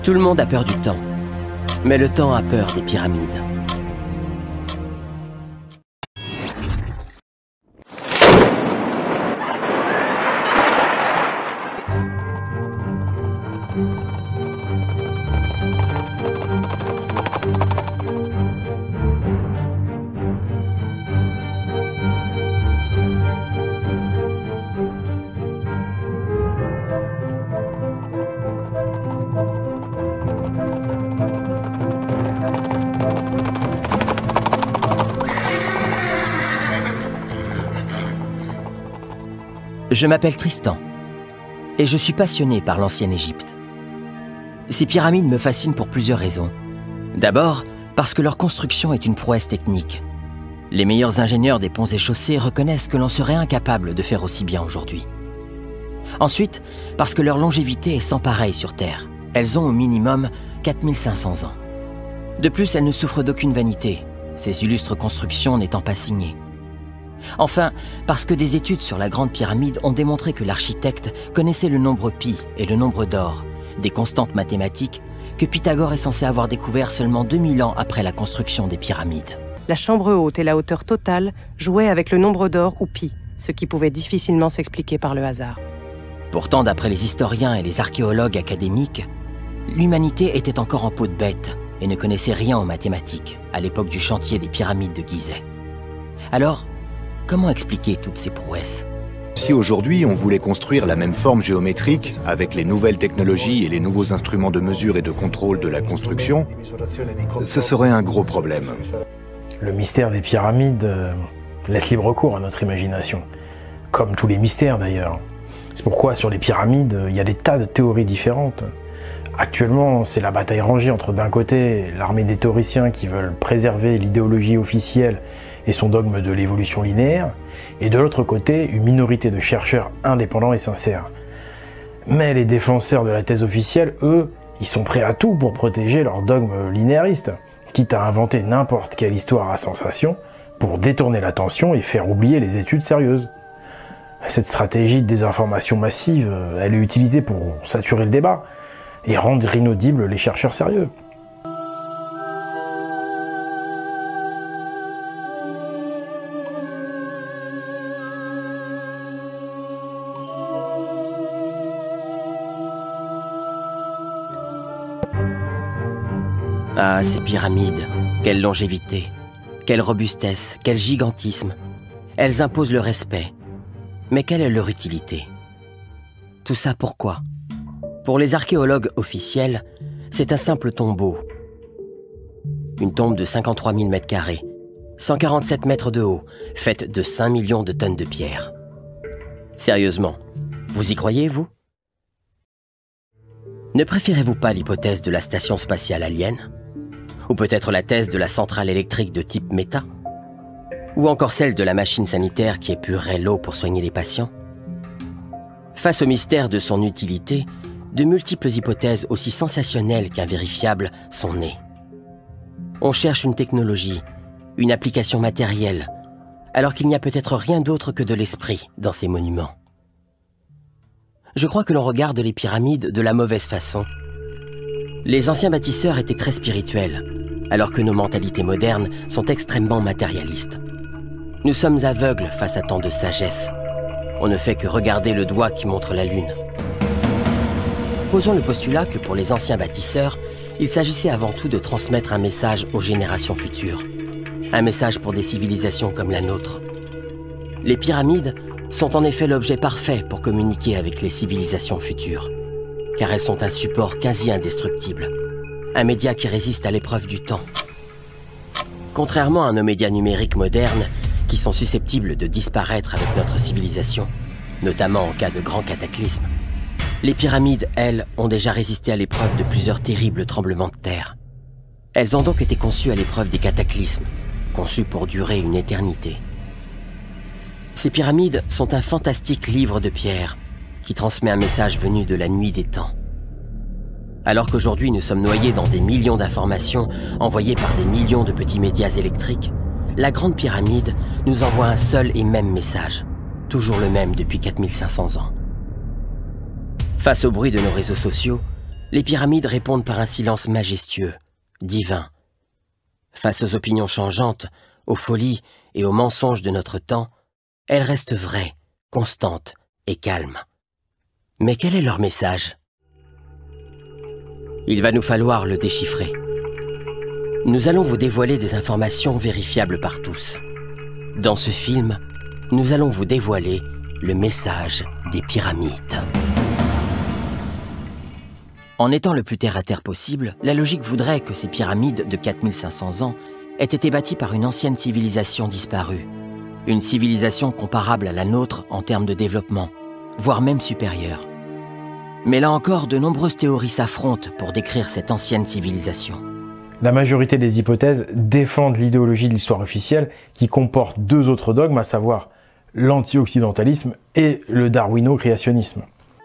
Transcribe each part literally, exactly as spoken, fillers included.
Tout le monde a peur du temps, mais le temps a peur des pyramides. Je m'appelle Tristan et je suis passionné par l'ancienne Égypte. Ces pyramides me fascinent pour plusieurs raisons. D'abord, parce que leur construction est une prouesse technique. Les meilleurs ingénieurs des ponts et chaussées reconnaissent que l'on serait incapable de faire aussi bien aujourd'hui. Ensuite, parce que leur longévité est sans pareil sur Terre. Elles ont au minimum quatre mille cinq cents ans. De plus, elles ne souffrent d'aucune vanité, ces illustres constructions n'étant pas signées. Enfin, parce que des études sur la Grande Pyramide ont démontré que l'architecte connaissait le nombre pi et le nombre d'or, des constantes mathématiques que Pythagore est censé avoir découvert seulement deux mille ans après la construction des pyramides. La chambre haute et la hauteur totale jouaient avec le nombre d'or ou pi, ce qui pouvait difficilement s'expliquer par le hasard. Pourtant, d'après les historiens et les archéologues académiques, l'humanité était encore en peau de bête et ne connaissait rien aux mathématiques à l'époque du chantier des pyramides de Gizeh. Alors, comment expliquer toutes ces prouesses? Si aujourd'hui on voulait construire la même forme géométrique avec les nouvelles technologies et les nouveaux instruments de mesure et de contrôle de la construction, ce serait un gros problème. Le mystère des pyramides euh, laisse libre cours à notre imagination, comme tous les mystères d'ailleurs. C'est pourquoi sur les pyramides, il y a des tas de théories différentes. Actuellement, c'est la bataille rangée entre d'un côté l'armée des théoriciens qui veulent préserver l'idéologie officielle et son dogme de l'évolution linéaire, et de l'autre côté, une minorité de chercheurs indépendants et sincères. Mais les défenseurs de la thèse officielle, eux, ils sont prêts à tout pour protéger leur dogme linéariste, quitte à inventer n'importe quelle histoire à sensation pour détourner l'attention et faire oublier les études sérieuses. Cette stratégie de désinformation massive, elle est utilisée pour saturer le débat et rendre inaudibles les chercheurs sérieux. Ah, ces pyramides, quelle longévité, quelle robustesse, quel gigantisme. Elles imposent le respect. Mais quelle est leur utilité? Tout ça pourquoi? Pour les archéologues officiels, c'est un simple tombeau. Une tombe de cinquante-trois mille mètres carrés, cent quarante-sept mètres de haut, faite de cinq millions de tonnes de pierre. Sérieusement, vous y croyez, vous? Ne préférez-vous pas l'hypothèse de la station spatiale alien? Ou peut-être la thèse de la centrale électrique de type méta? Ou encore celle de la machine sanitaire qui épurerait l'eau pour soigner les patients? Face au mystère de son utilité, de multiples hypothèses aussi sensationnelles qu'invérifiables sont nées. On cherche une technologie, une application matérielle, alors qu'il n'y a peut-être rien d'autre que de l'esprit dans ces monuments. Je crois que l'on regarde les pyramides de la mauvaise façon. Les anciens bâtisseurs étaient très spirituels, alors que nos mentalités modernes sont extrêmement matérialistes. Nous sommes aveugles face à tant de sagesse. On ne fait que regarder le doigt qui montre la lune. Posons le postulat que pour les anciens bâtisseurs, il s'agissait avant tout de transmettre un message aux générations futures. Un message pour des civilisations comme la nôtre. Les pyramides sont en effet l'objet parfait pour communiquer avec les civilisations futures, car elles sont un support quasi indestructible, un média qui résiste à l'épreuve du temps. Contrairement à nos médias numériques modernes, qui sont susceptibles de disparaître avec notre civilisation, notamment en cas de grands cataclysmes, les pyramides, elles, ont déjà résisté à l'épreuve de plusieurs terribles tremblements de terre. Elles ont donc été conçues à l'épreuve des cataclysmes, conçues pour durer une éternité. Ces pyramides sont un fantastique livre de pierre qui transmet un message venu de la nuit des temps. Alors qu'aujourd'hui nous sommes noyés dans des millions d'informations envoyées par des millions de petits médias électriques, la Grande Pyramide nous envoie un seul et même message, toujours le même depuis quatre mille cinq cents ans. Face au bruit de nos réseaux sociaux, Les pyramides répondent par un silence majestueux, divin. Face aux opinions changeantes, aux folies et aux mensonges de notre temps, elles restent vraies, constantes et calmes. Mais quel est leur message? Il va nous falloir le déchiffrer. Nous allons vous dévoiler des informations vérifiables par tous. Dans ce film, nous allons vous dévoiler le message des pyramides. En étant le plus terre-à-terre possible, la logique voudrait que ces pyramides de quatre mille cinq cents ans aient été bâties par une ancienne civilisation disparue. Une civilisation comparable à la nôtre en termes de développement, voire même supérieure. Mais là encore, de nombreuses théories s'affrontent pour décrire cette ancienne civilisation. La majorité des hypothèses défendent l'idéologie de l'histoire officielle qui comporte deux autres dogmes, à savoir l'anti-occidentalisme et le darwino-créationnisme.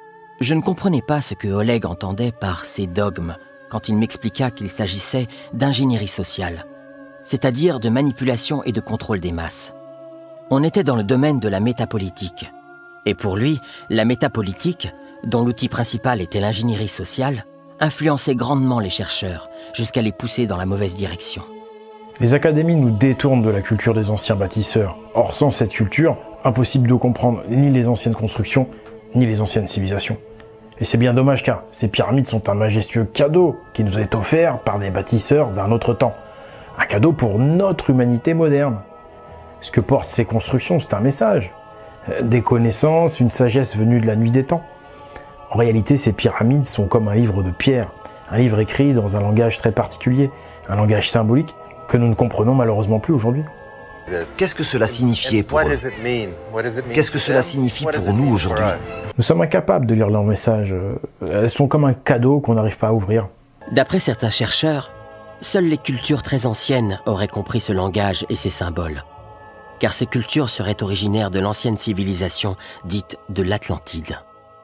Je ne comprenais pas ce que Oleg entendait par ces dogmes quand il m'expliqua qu'il s'agissait d'ingénierie sociale, c'est-à-dire de manipulation et de contrôle des masses. On était dans le domaine de la métapolitique. Et pour lui, la métapolitique, dont l'outil principal était l'ingénierie sociale, influençait grandement les chercheurs, jusqu'à les pousser dans la mauvaise direction. Les académies nous détournent de la culture des anciens bâtisseurs. Or, sans cette culture, impossible de comprendre ni les anciennes constructions, ni les anciennes civilisations. Et c'est bien dommage car ces pyramides sont un majestueux cadeau qui nous est offert par des bâtisseurs d'un autre temps. Un cadeau pour notre humanité moderne. Ce que portent ces constructions, c'est un message. Des connaissances, une sagesse venue de la nuit des temps. En réalité, ces pyramides sont comme un livre de pierre. Un livre écrit dans un langage très particulier. Un langage symbolique que nous ne comprenons malheureusement plus aujourd'hui. Qu'est-ce que cela signifiait pour eux? Qu'est-ce que cela signifie pour nous aujourd'hui? Nous sommes incapables de lire leurs messages. Elles sont comme un cadeau qu'on n'arrive pas à ouvrir. D'après certains chercheurs, seules les cultures très anciennes auraient compris ce langage et ces symboles. Car ces cultures seraient originaires de l'ancienne civilisation dite de l'Atlantide.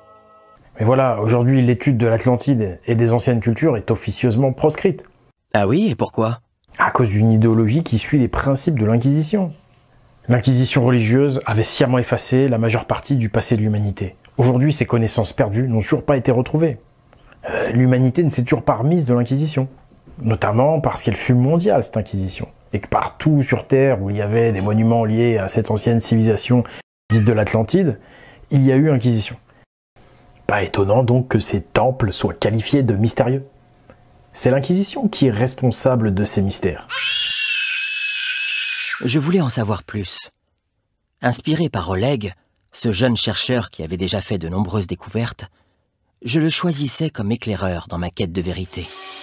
Mais voilà, aujourd'hui, l'étude de l'Atlantide et des anciennes cultures est officieusement proscrite. Ah oui, et pourquoi? À cause d'une idéologie qui suit les principes de l'Inquisition. L'Inquisition religieuse avait sciemment effacé la majeure partie du passé de l'humanité. Aujourd'hui, ces connaissances perdues n'ont toujours pas été retrouvées. Euh, l'humanité ne s'est toujours pas remise de l'Inquisition. Notamment parce qu'elle fut mondiale, cette Inquisition. Et que partout sur Terre, où il y avait des monuments liés à cette ancienne civilisation dite de l'Atlantide, il y a eu Inquisition. Pas étonnant donc que ces temples soient qualifiés de mystérieux. C'est l'Inquisition qui est responsable de ces mystères. Je voulais en savoir plus. Inspiré par Oleg, ce jeune chercheur qui avait déjà fait de nombreuses découvertes, je le choisissais comme éclaireur dans ma quête de vérité.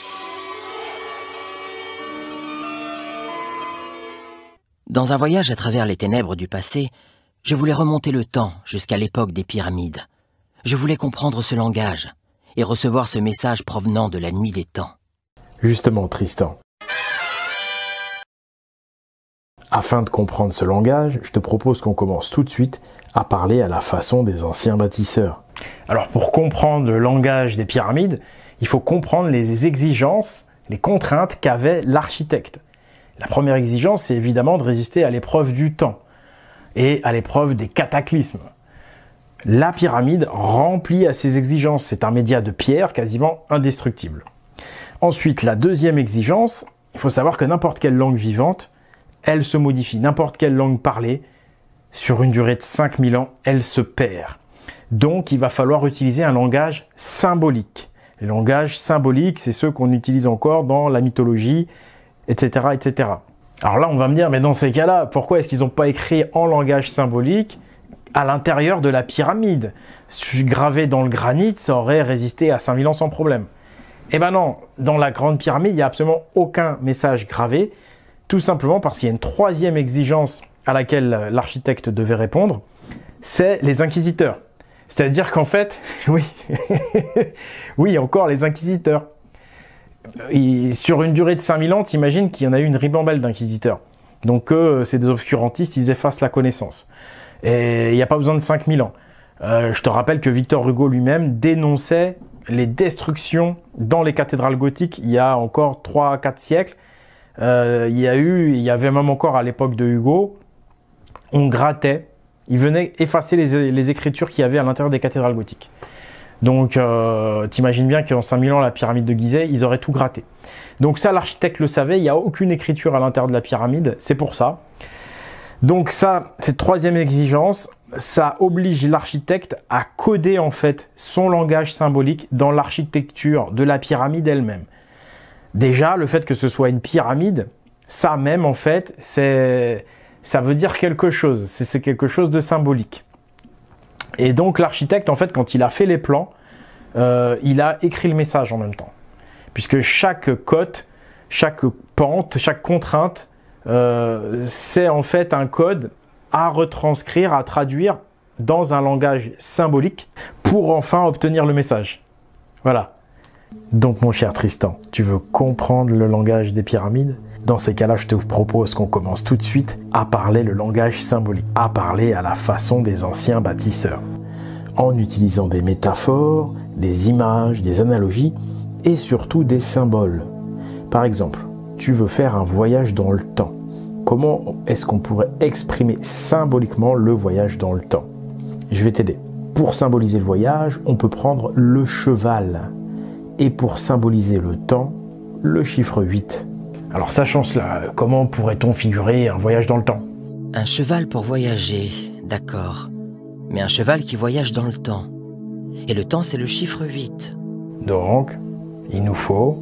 Dans un voyage à travers les ténèbres du passé, je voulais remonter le temps jusqu'à l'époque des pyramides. Je voulais comprendre ce langage et recevoir ce message provenant de la nuit des temps. Justement, Tristan. Afin de comprendre ce langage, je te propose qu'on commence tout de suite à parler à la façon des anciens bâtisseurs. Alors pour comprendre le langage des pyramides, il faut comprendre les exigences, les contraintes qu'avait l'architecte. La première exigence, c'est évidemment de résister à l'épreuve du temps et à l'épreuve des cataclysmes. La pyramide remplit à ces exigences. C'est un média de pierre quasiment indestructible. Ensuite, la deuxième exigence, il faut savoir que n'importe quelle langue vivante, elle se modifie. N'importe quelle langue parlée, sur une durée de cinq mille ans, elle se perd. Donc, il va falloir utiliser un langage symbolique. Les langages symboliques, c'est ceux qu'on utilise encore dans la mythologie, et cetera, et cetera. Alors là, on va me dire, mais dans ces cas-là, pourquoi est-ce qu'ils n'ont pas écrit en langage symbolique à l'intérieur de la pyramide? Gravé dans le granit, ça aurait résisté à cinq mille ans sans problème. Eh ben non, dans la grande pyramide, il n'y a absolument aucun message gravé, tout simplement parce qu'il y a une troisième exigence à laquelle l'architecte devait répondre, c'est les inquisiteurs. C'est-à-dire qu'en fait, oui, oui, encore les inquisiteurs. Et sur une durée de cinq mille ans, t'imagines qu'il y en a eu une ribambelle d'inquisiteurs. Donc eux, c'est des obscurantistes, ils effacent la connaissance. Et il n'y a pas besoin de cinq mille ans. Euh, je te rappelle que Victor Hugo lui-même dénonçait les destructions dans les cathédrales gothiques il y a encore trois à quatre siècles. Euh, il y a eu, il y avait même encore à l'époque de Hugo, on grattait, il venait effacer les, les écritures qu'il y avait à l'intérieur des cathédrales gothiques. Donc, euh, t'imagines bien qu'en cinq mille ans, la pyramide de Gizeh, ils auraient tout gratté. Donc ça, l'architecte le savait, il n'y a aucune écriture à l'intérieur de la pyramide, c'est pour ça. Donc ça, cette troisième exigence, ça oblige l'architecte à coder en fait son langage symbolique dans l'architecture de la pyramide elle-même. Déjà, le fait que ce soit une pyramide, ça même en fait, c'est, ça veut dire quelque chose, c'est quelque chose de symbolique. Et donc l'architecte, en fait, quand il a fait les plans, euh, il a écrit le message en même temps. Puisque chaque cote, chaque pente, chaque contrainte, euh, c'est en fait un code à retranscrire, à traduire dans un langage symbolique pour enfin obtenir le message. Voilà. Donc mon cher Tristan, tu veux comprendre le langage des pyramides? Dans ces cas-là, je te propose qu'on commence tout de suite à parler le langage symbolique, à parler à la façon des anciens bâtisseurs, en utilisant des métaphores, des images, des analogies et surtout des symboles. Par exemple, tu veux faire un voyage dans le temps. Comment est-ce qu'on pourrait exprimer symboliquement le voyage dans le temps? Je vais t'aider. Pour symboliser le voyage, on peut prendre le cheval. Et pour symboliser le temps, le chiffre huit. Alors sachant cela, comment pourrait-on figurer un voyage dans le temps? Un cheval pour voyager, d'accord. Mais un cheval qui voyage dans le temps. Et le temps, c'est le chiffre huit. Donc, il nous faut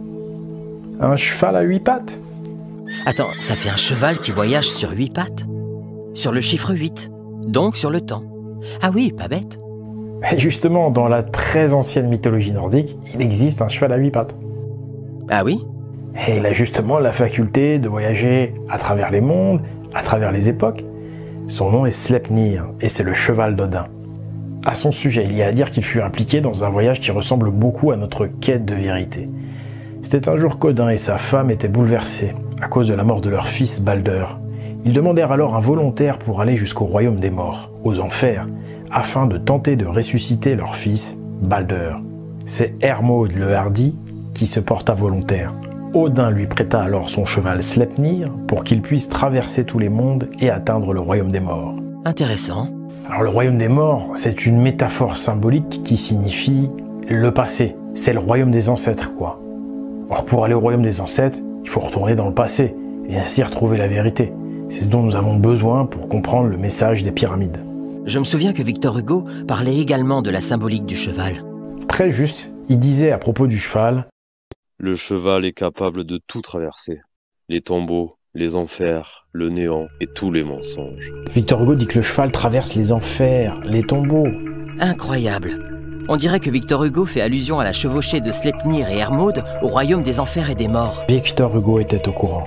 un cheval à huit pattes. Attends, ça fait un cheval qui voyage sur huit pattes? Sur le chiffre huit, donc sur le temps. Ah oui, pas bête. Et justement, dans la très ancienne mythologie nordique, il existe un cheval à huit pattes. Ah oui? Et il a justement la faculté de voyager à travers les mondes, à travers les époques. Son nom est Sleipnir, et c'est le cheval d'Odin. À son sujet, il y a à dire qu'il fut impliqué dans un voyage qui ressemble beaucoup à notre quête de vérité. C'était un jour qu'Odin et sa femme étaient bouleversés à cause de la mort de leur fils Balder. Ils demandèrent alors un volontaire pour aller jusqu'au royaume des morts, aux enfers, afin de tenter de ressusciter leur fils, Balder. C'est Hermod le hardi qui se porta volontaire. Odin lui prêta alors son cheval Sleipnir pour qu'il puisse traverser tous les mondes et atteindre le royaume des morts. Intéressant. Alors le royaume des morts, c'est une métaphore symbolique qui signifie le passé. C'est le royaume des ancêtres, quoi. Or pour aller au royaume des ancêtres, il faut retourner dans le passé et ainsi retrouver la vérité. C'est ce dont nous avons besoin pour comprendre le message des pyramides. Je me souviens que Victor Hugo parlait également de la symbolique du cheval. Très juste, il disait à propos du cheval: le cheval est capable de tout traverser. Les tombeaux, les enfers, le néant et tous les mensonges. Victor Hugo dit que le cheval traverse les enfers, les tombeaux. Incroyable. On dirait que Victor Hugo fait allusion à la chevauchée de Sleipnir et Hermod au royaume des enfers et des morts. Victor Hugo était au courant.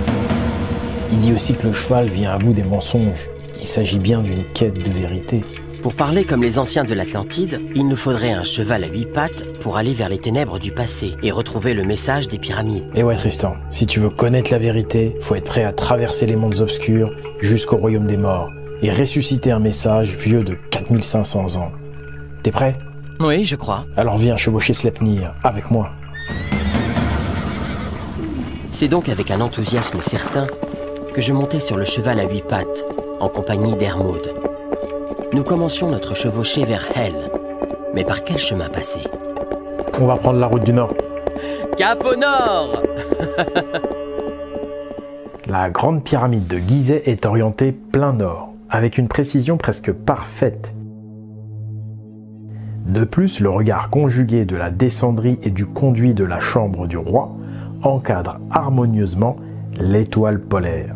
Il dit aussi que le cheval vient à bout des mensonges. Il s'agit bien d'une quête de vérité. Pour parler comme les anciens de l'Atlantide, il nous faudrait un cheval à huit pattes pour aller vers les ténèbres du passé et retrouver le message des pyramides. Et ouais Tristan, si tu veux connaître la vérité, faut être prêt à traverser les mondes obscurs jusqu'au royaume des morts et ressusciter un message vieux de quatre mille cinq cents ans. T'es prêt? Oui, je crois. Alors viens chevaucher Sleipnir avec moi. C'est donc avec un enthousiasme certain que je montais sur le cheval à huit pattes en compagnie d'Hermod. Nous commencions notre chevauchée vers Hel. Mais par quel chemin passer? On va prendre la route du Nord. Cap au Nord! La grande pyramide de Gizeh est orientée plein nord, avec une précision presque parfaite. De plus, le regard conjugué de la descendrie et du conduit de la chambre du roi encadre harmonieusement l'étoile polaire.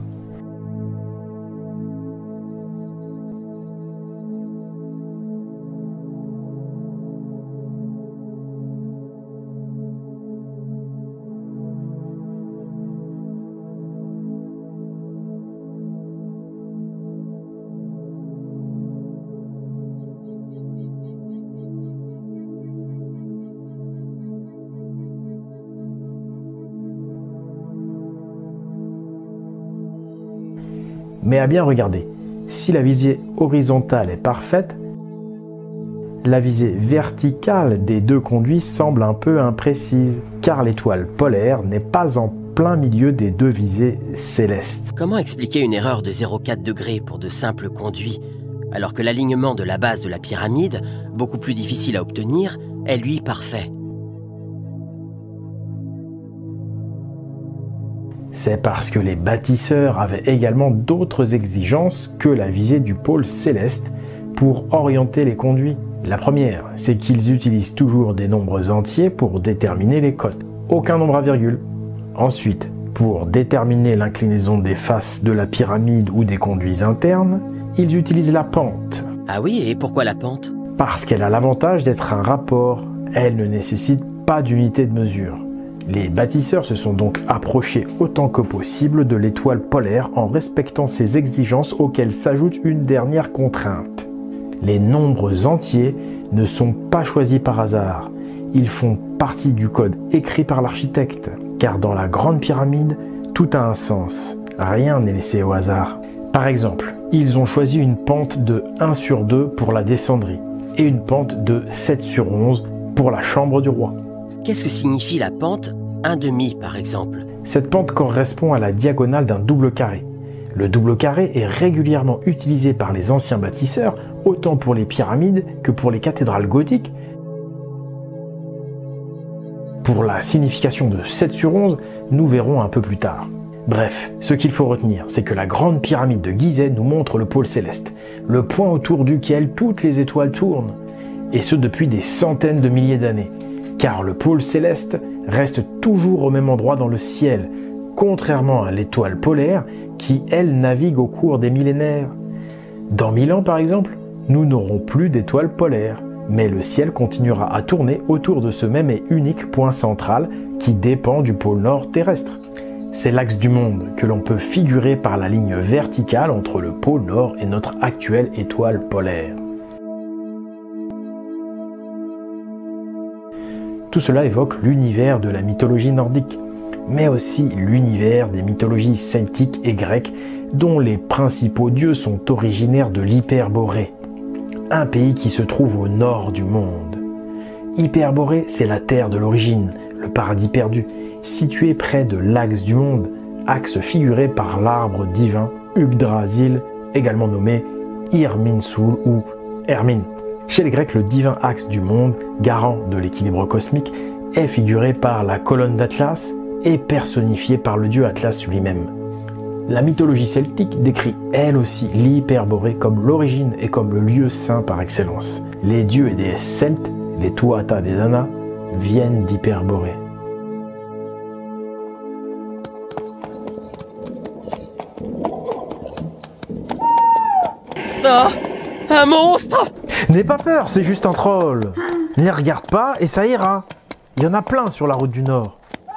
Mais à bien regarder, si la visée horizontale est parfaite, la visée verticale des deux conduits semble un peu imprécise, car l'étoile polaire n'est pas en plein milieu des deux visées célestes. Comment expliquer une erreur de zéro virgule quatre degrés pour de simples conduits, alors que l'alignement de la base de la pyramide beaucoup plus difficile à obtenir, est lui parfait. C'est parce que les bâtisseurs avaient également d'autres exigences que la visée du pôle céleste pour orienter les conduits. La première, c'est qu'ils utilisent toujours des nombres entiers pour déterminer les cotes. Aucun nombre à virgule. Ensuite, pour déterminer l'inclinaison des faces de la pyramide ou des conduits internes, ils utilisent la pente. Ah oui, et pourquoi la pente? Parce qu'elle a l'avantage d'être un rapport. Elle ne nécessite pas d'unité de mesure. Les bâtisseurs se sont donc approchés autant que possible de l'étoile polaire en respectant ses exigences auxquelles s'ajoute une dernière contrainte. Les nombres entiers ne sont pas choisis par hasard. Ils font partie du code écrit par l'architecte. Car dans la grande pyramide, tout a un sens. Rien n'est laissé au hasard. Par exemple, ils ont choisi une pente de un sur deux pour la descendrie et une pente de sept sur onze pour la chambre du roi. Qu'est-ce que signifie la pente un demi par exemple? Cette pente correspond à la diagonale d'un double carré. Le double carré est régulièrement utilisé par les anciens bâtisseurs, autant pour les pyramides que pour les cathédrales gothiques. Pour la signification de sept sur onze, nous verrons un peu plus tard. Bref, ce qu'il faut retenir, c'est que la grande pyramide de Gizeh nous montre le pôle céleste, le point autour duquel toutes les étoiles tournent, et ce depuis des centaines de milliers d'années, car le pôle céleste reste toujours au même endroit dans le ciel, contrairement à l'étoile polaire qui, elle, navigue au cours des millénaires. Dans mille ans, par exemple, nous n'aurons plus d'étoiles polaires, mais le ciel continuera à tourner autour de ce même et unique point central qui dépend du pôle nord terrestre. C'est l'axe du monde que l'on peut figurer par la ligne verticale entre le pôle nord et notre actuelle étoile polaire. Tout cela évoque l'univers de la mythologie nordique, mais aussi l'univers des mythologies celtiques et grecques dont les principaux dieux sont originaires de l'Hyperborée, un pays qui se trouve au nord du monde. Hyperborée, c'est la terre de l'origine, le paradis perdu, situé près de l'axe du monde, axe figuré par l'arbre divin Yggdrasil, également nommé Irminsul ou Hermine. Chez les Grecs, le divin axe du monde, garant de l'équilibre cosmique, est figuré par la colonne d'Atlas et personnifié par le dieu Atlas lui-même. La mythologie celtique décrit elle aussi l'Hyperborée comme l'origine et comme le lieu saint par excellence. Les dieux et déesses celtes, les Tuatha Dé Danann, viennent d'Hyperborée. Ah! Un monstre! N'aie pas peur, c'est juste un troll. N'y regarde pas et ça ira. Il y en a plein sur la route du Nord.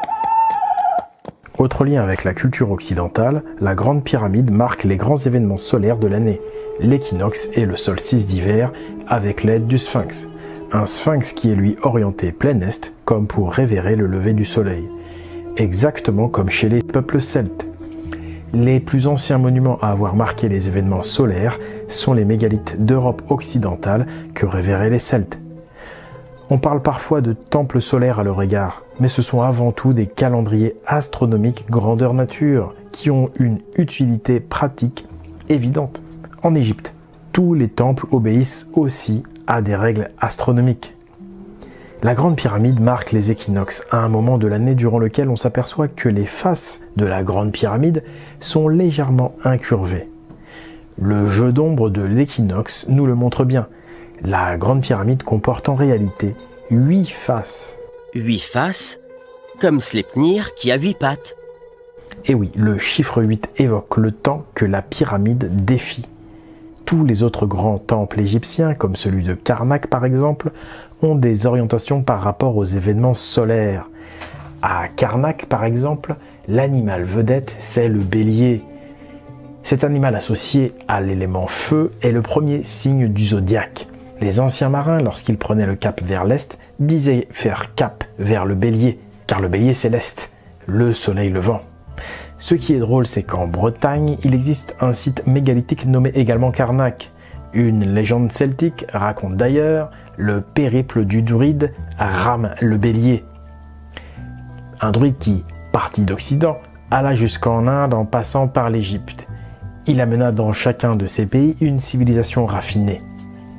Autre lien avec la culture occidentale, la Grande Pyramide marque les grands événements solaires de l'année, l'équinoxe et le solstice d'hiver, avec l'aide du sphinx. Un sphinx qui est lui orienté plein est, comme pour révérer le lever du soleil. Exactement comme chez les peuples celtes. Les plus anciens monuments à avoir marqué les événements solaires sont les mégalithes d'Europe occidentale que révéraient les Celtes. On parle parfois de temples solaires à leur égard, mais ce sont avant tout des calendriers astronomiques grandeur nature qui ont une utilité pratique évidente. En Égypte, tous les temples obéissent aussi à des règles astronomiques. La Grande Pyramide marque les équinoxes à un moment de l'année durant lequel on s'aperçoit que les faces de la Grande Pyramide sont légèrement incurvées. Le jeu d'ombre de l'équinoxe nous le montre bien. La Grande Pyramide comporte en réalité huit faces. Huit faces? Comme Sleipnir qui a huit pattes. Et oui, le chiffre huit évoque le temps que la pyramide défie. Tous les autres grands temples égyptiens, comme celui de Karnak par exemple, ont des orientations par rapport aux événements solaires. À Karnak par exemple, l'animal vedette, c'est le bélier. Cet animal associé à l'élément feu est le premier signe du zodiaque. Les anciens marins, lorsqu'ils prenaient le cap vers l'est, disaient faire cap vers le bélier, car le bélier c'est l'est, le soleil levant. Ce qui est drôle, c'est qu'en Bretagne, il existe un site mégalithique nommé également Karnak. Une légende celtique raconte d'ailleurs le périple du druide Ram le Bélier. Un druide qui, parti d'Occident, alla jusqu'en Inde en passant par l'Égypte. Il amena dans chacun de ces pays une civilisation raffinée.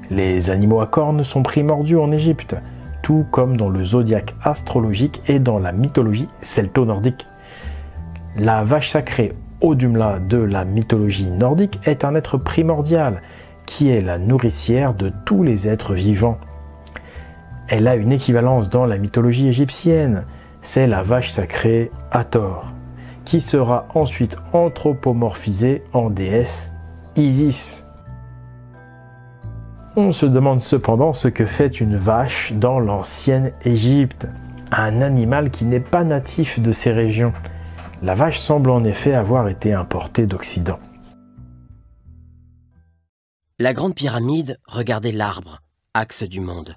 Les animaux à cornes sont primordiaux en Égypte, tout comme dans le zodiaque astrologique et dans la mythologie celto-nordique. La vache sacrée Audhumla de la mythologie nordique est un être primordial, qui est la nourricière de tous les êtres vivants. Elle a une équivalence dans la mythologie égyptienne, c'est la vache sacrée Hathor, qui sera ensuite anthropomorphisée en déesse Isis. On se demande cependant ce que fait une vache dans l'ancienne Égypte, un animal qui n'est pas natif de ces régions. La vache semble en effet avoir été importée d'Occident. La Grande Pyramide regardait l'arbre, axe du monde.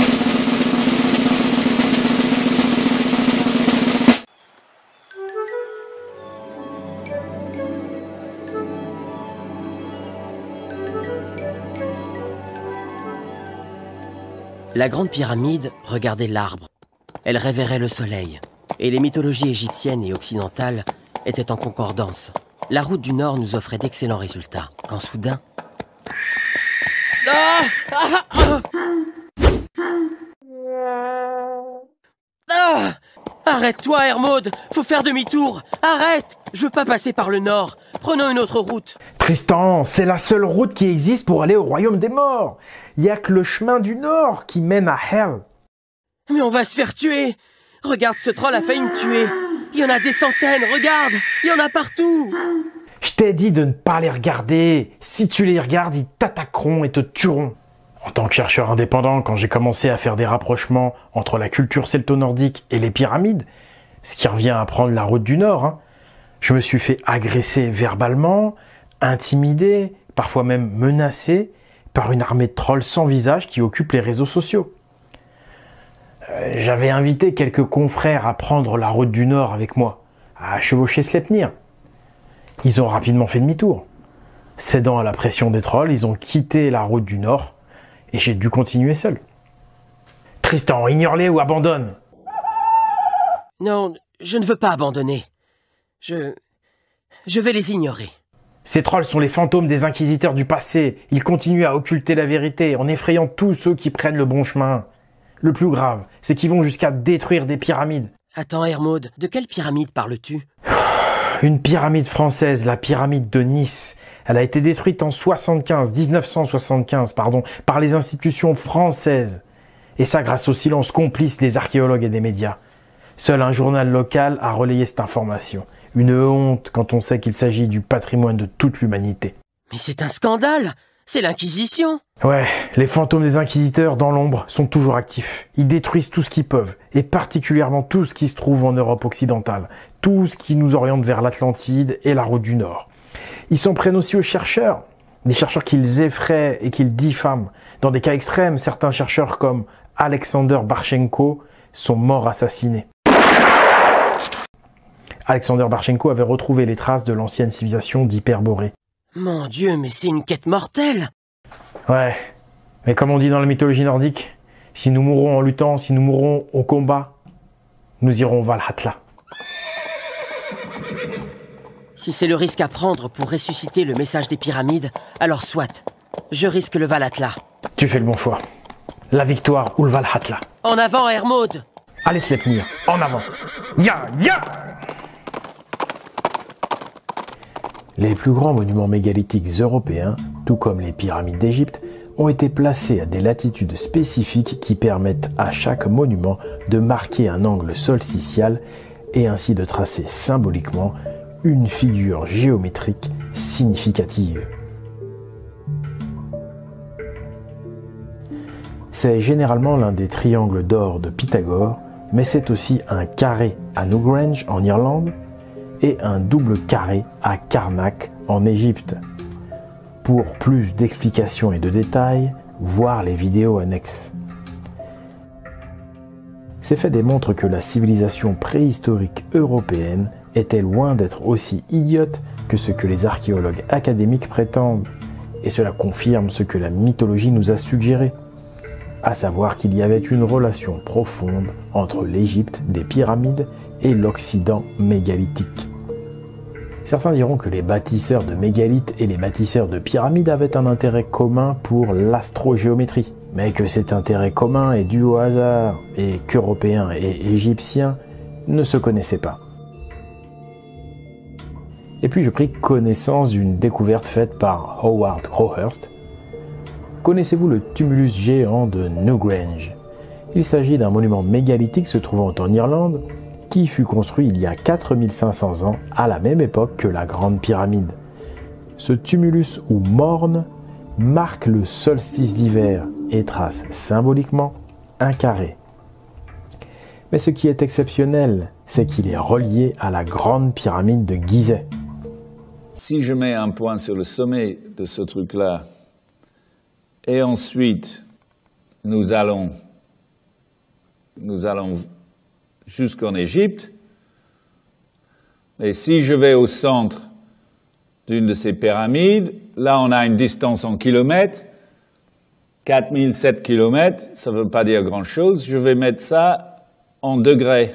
La Grande Pyramide regardait l'arbre. Elle révérait le soleil. Et les mythologies égyptiennes et occidentales étaient en concordance. La route du Nord nous offrait d'excellents résultats, quand soudain... Ah ah ah ah Arrête-toi, Hermod! Faut faire demi-tour! Arrête! Je veux pas passer par le Nord. Prenons une autre route. Tristan, c'est la seule route qui existe pour aller au royaume des morts. Il n'y a que le chemin du Nord qui mène à Hell. Mais on va se faire tuer! Regarde, ce troll a failli me tuer. Il y en a des centaines, regarde! Il y en a partout! Je t'ai dit de ne pas les regarder. Si tu les regardes, ils t'attaqueront et te tueront. En tant que chercheur indépendant, quand j'ai commencé à faire des rapprochements entre la culture celto-nordique et les pyramides, ce qui revient à prendre la route du Nord, hein, je me suis fait agresser verbalement, intimider, parfois même menacé par une armée de trolls sans visage qui occupe les réseaux sociaux. Euh, J'avais invité quelques confrères à prendre la route du Nord avec moi, à chevaucher Sleipnir. Ils ont rapidement fait demi-tour. Cédant à la pression des trolls, ils ont quitté la route du Nord et j'ai dû continuer seul. Tristan, ignore-les ou abandonne. Non, je ne veux pas abandonner. Je... je vais les ignorer. Ces trolls sont les fantômes des inquisiteurs du passé. Ils continuent à occulter la vérité en effrayant tous ceux qui prennent le bon chemin. Le plus grave, c'est qu'ils vont jusqu'à détruire des pyramides. Attends, Hermod, de quelle pyramide parles-tu? Une pyramide française, la pyramide de Nice. Elle a été détruite en soixante-quinze, mille neuf cent soixante-quinze, pardon, par les institutions françaises. Et ça grâce au silence complice des archéologues et des médias. Seul un journal local a relayé cette information. Une honte quand on sait qu'il s'agit du patrimoine de toute l'humanité. Mais c'est un scandale! C'est l'Inquisition! Ouais, les fantômes des inquisiteurs dans l'ombre sont toujours actifs. Ils détruisent tout ce qu'ils peuvent, et particulièrement tout ce qui se trouve en Europe occidentale, tout ce qui nous oriente vers l'Atlantide et la route du Nord. Ils s'en prennent aussi aux chercheurs, des chercheurs qu'ils effraient et qu'ils diffament. Dans des cas extrêmes, certains chercheurs comme Alexander Barchenko sont morts assassinés. Alexander Barchenko avait retrouvé les traces de l'ancienne civilisation d'Hyperborée. Mon Dieu, mais c'est une quête mortelle! Ouais, mais comme on dit dans la mythologie nordique, si nous mourrons en luttant, si nous mourrons au combat, nous irons au Valhalla. Si c'est le risque à prendre pour ressusciter le message des pyramides, alors soit. Je risque le Valhalla. Tu fais le bon choix. La victoire ou le Valhalla. En avant, Hermod! Allez Sleipnir, en avant. Ya, ya! Les plus grands monuments mégalithiques européens, tout comme les pyramides d'Égypte, ont été placés à des latitudes spécifiques qui permettent à chaque monument de marquer un angle solsticial et ainsi de tracer symboliquement une figure géométrique significative. C'est généralement l'un des triangles d'or de Pythagore, mais c'est aussi un carré à Newgrange en Irlande et un double carré à Karnak en Égypte. Pour plus d'explications et de détails, voir les vidéos annexes. Ces faits démontrent que la civilisation préhistorique européenne était loin d'être aussi idiote que ce que les archéologues académiques prétendent, et cela confirme ce que la mythologie nous a suggéré, à savoir qu'il y avait une relation profonde entre l'Égypte des pyramides et l'Occident mégalithique. Certains diront que les bâtisseurs de mégalithes et les bâtisseurs de pyramides avaient un intérêt commun pour l'astrogéométrie, mais que cet intérêt commun est dû au hasard et qu'Européens et Égyptiens ne se connaissaient pas. Et puis je pris connaissance d'une découverte faite par Howard Crowhurst. Connaissez-vous le tumulus géant de Newgrange? Il s'agit d'un monument mégalithique se trouvant en Irlande qui fut construit il y a quatre mille cinq cents ans, à la même époque que la Grande Pyramide. Ce tumulus ou morne marque le solstice d'hiver et trace symboliquement un carré. Mais ce qui est exceptionnel, c'est qu'il est relié à la Grande Pyramide de Gizeh. Si je mets un point sur le sommet de ce truc-là, et ensuite nous allons, nous allons jusqu'en Égypte, et si je vais au centre d'une de ces pyramides, là on a une distance en kilomètres, quatre mille sept kilomètres, ça ne veut pas dire grand-chose, je vais mettre ça en degrés.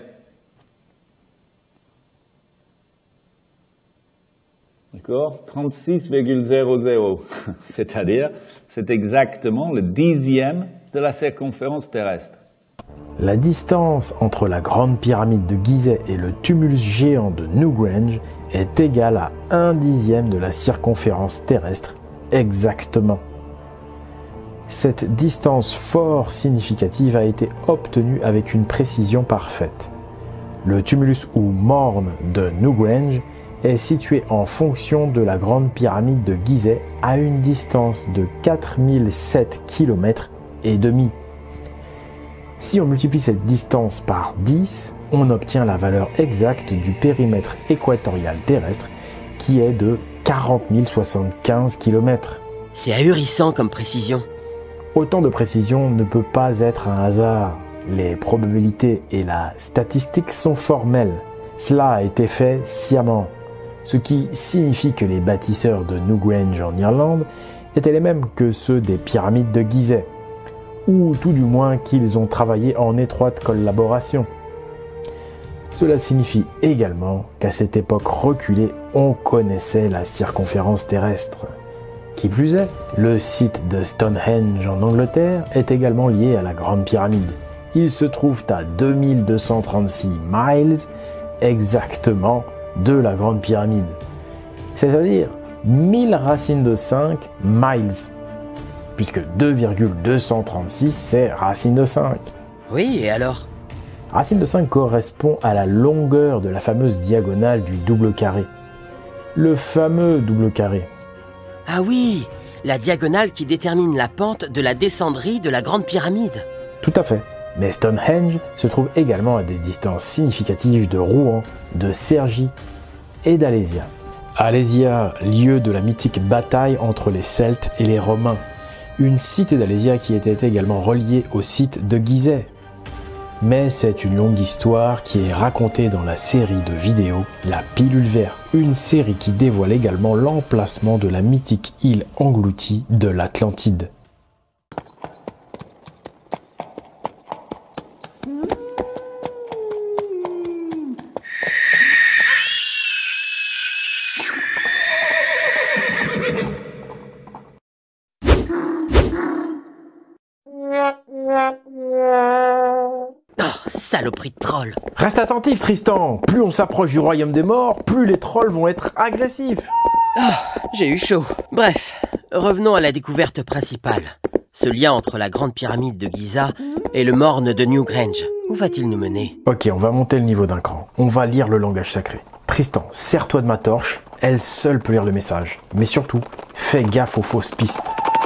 D'accord ? trente-six virgule zéro zéro, c'est-à-dire c'est exactement le dixième de la circonférence terrestre. La distance entre la Grande Pyramide de Gizeh et le tumulus géant de Newgrange est égale à un dixième de la circonférence terrestre, exactement. Cette distance fort significative a été obtenue avec une précision parfaite. Le tumulus ou morne de Newgrange est situé en fonction de la Grande Pyramide de Gizeh à une distance de quatre mille sept kilomètres et demi. Si on multiplie cette distance par dix, on obtient la valeur exacte du périmètre équatorial terrestre qui est de quarante mille soixante-quinze kilomètres. C'est ahurissant comme précision. Autant de précision ne peut pas être un hasard. Les probabilités et la statistique sont formelles. Cela a été fait sciemment, ce qui signifie que les bâtisseurs de Newgrange en Irlande étaient les mêmes que ceux des pyramides de Gizeh, ou tout du moins qu'ils ont travaillé en étroite collaboration. Cela signifie également qu'à cette époque reculée, on connaissait la circonférence terrestre. Qui plus est, le site de Stonehenge en Angleterre est également lié à la Grande Pyramide. Ils se trouvent à deux mille deux cent trente-six miles exactement de la Grande Pyramide, c'est-à-dire mille racines de cinq miles, puisque deux virgule deux cent trente-six c'est racine de cinq. Oui, et alors? Racine de cinq correspond à la longueur de la fameuse diagonale du double carré. Le fameux double carré. Ah oui, la diagonale qui détermine la pente de la descendrie de la Grande Pyramide. Tout à fait. Mais Stonehenge se trouve également à des distances significatives de Rouen, de Cergy et d'Alésia. Alésia, lieu de la mythique bataille entre les Celtes et les Romains. Une cité d'Alésia qui était également reliée au site de Gizeh. Mais c'est une longue histoire qui est racontée dans la série de vidéos La Pilule Verte, une série qui dévoile également l'emplacement de la mythique île engloutie de l'Atlantide. Saloperie de troll. Reste attentif, Tristan. Plus on s'approche du royaume des morts, plus les trolls vont être agressifs. Oh, j'ai eu chaud. Bref, revenons à la découverte principale. Ce lien entre la Grande Pyramide de Giza et le morne de Newgrange. Où va-t-il nous mener? Ok, on va monter le niveau d'un cran. On va lire le langage sacré. Tristan, sers-toi de ma torche. Elle seule peut lire le message. Mais surtout, fais gaffe aux fausses pistes.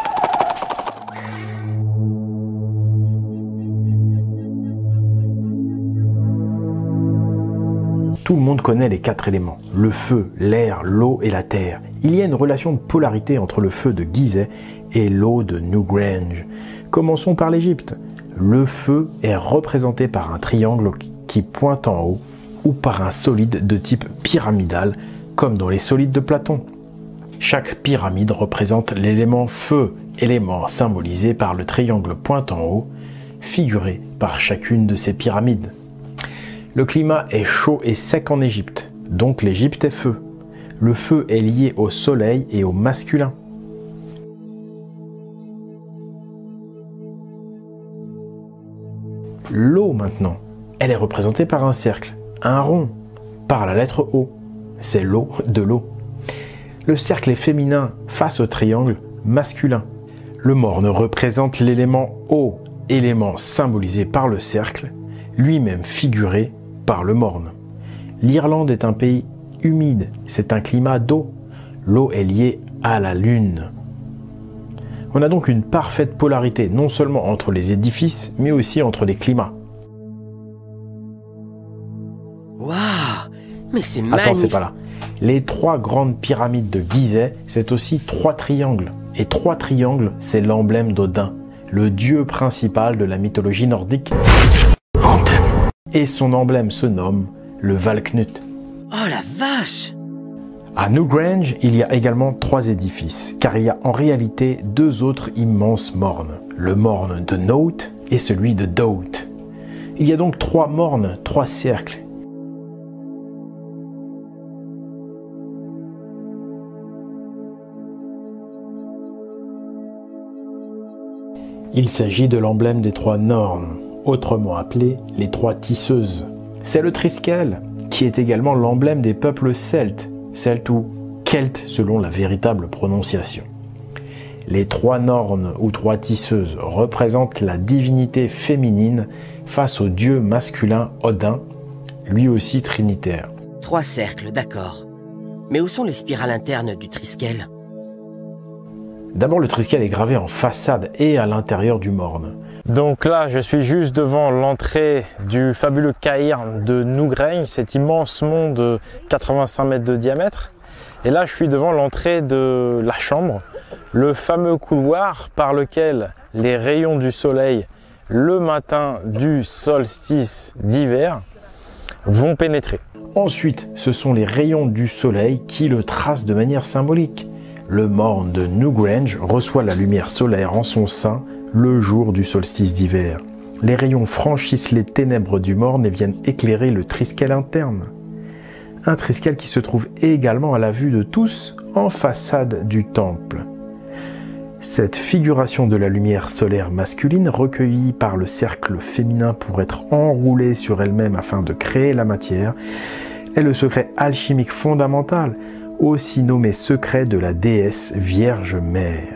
Tout le monde connaît les quatre éléments, le feu, l'air, l'eau et la terre. Il y a une relation de polarité entre le feu de Gizeh et l'eau de Newgrange. Commençons par l'Égypte. Le feu est représenté par un triangle qui pointe en haut ou par un solide de type pyramidal, comme dans les solides de Platon. Chaque pyramide représente l'élément feu, élément symbolisé par le triangle pointant en haut, figuré par chacune de ces pyramides. Le climat est chaud et sec en Égypte, donc l'Égypte est feu. Le feu est lié au soleil et au masculin. L'eau maintenant, elle est représentée par un cercle, un rond, par la lettre O. C'est l'eau de l'eau. Le cercle est féminin face au triangle masculin. Le morne représente l'élément eau, élément symbolisé par le cercle, lui-même figuré par le morne. L'Irlande est un pays humide, c'est un climat d'eau. L'eau est liée à la lune. On a donc une parfaite polarité, non seulement entre les édifices, mais aussi entre les climats. Waouh! Mais c'est magnifique! Attends, c'est pas là. Les trois grandes pyramides de Gizeh, c'est aussi trois triangles. Et trois triangles, c'est l'emblème d'Odin, le dieu principal de la mythologie nordique. Et son emblème se nomme le Valknut. Oh la vache! À Newgrange, il y a également trois édifices, car il y a en réalité deux autres immenses mornes, le morne de Note et celui de Dout. Il y a donc trois mornes, trois cercles. Il s'agit de l'emblème des trois Nornes, autrement appelés les trois tisseuses. C'est le Triskel, qui est également l'emblème des peuples celtes, celtes ou celtes selon la véritable prononciation. Les trois Nornes ou trois tisseuses représentent la divinité féminine face au dieu masculin Odin, lui aussi trinitaire. Trois cercles, d'accord. Mais où sont les spirales internes du Triskel? D'abord, le Triskel est gravé en façade et à l'intérieur du morne. Donc là, je suis juste devant l'entrée du fabuleux cairn de Newgrange, cet immense mont de quatre-vingt-cinq mètres de diamètre. Et là, je suis devant l'entrée de la chambre, le fameux couloir par lequel les rayons du soleil, le matin du solstice d'hiver, vont pénétrer. Ensuite, ce sont les rayons du soleil qui le tracent de manière symbolique. Le morne de Newgrange reçoit la lumière solaire en son sein le jour du solstice d'hiver. Les rayons franchissent les ténèbres du morne et viennent éclairer le Triskel interne. Un Triskel qui se trouve également à la vue de tous en façade du temple. Cette figuration de la lumière solaire masculine recueillie par le cercle féminin pour être enroulée sur elle-même afin de créer la matière est le secret alchimique fondamental, aussi nommé secret de la déesse Vierge Mère.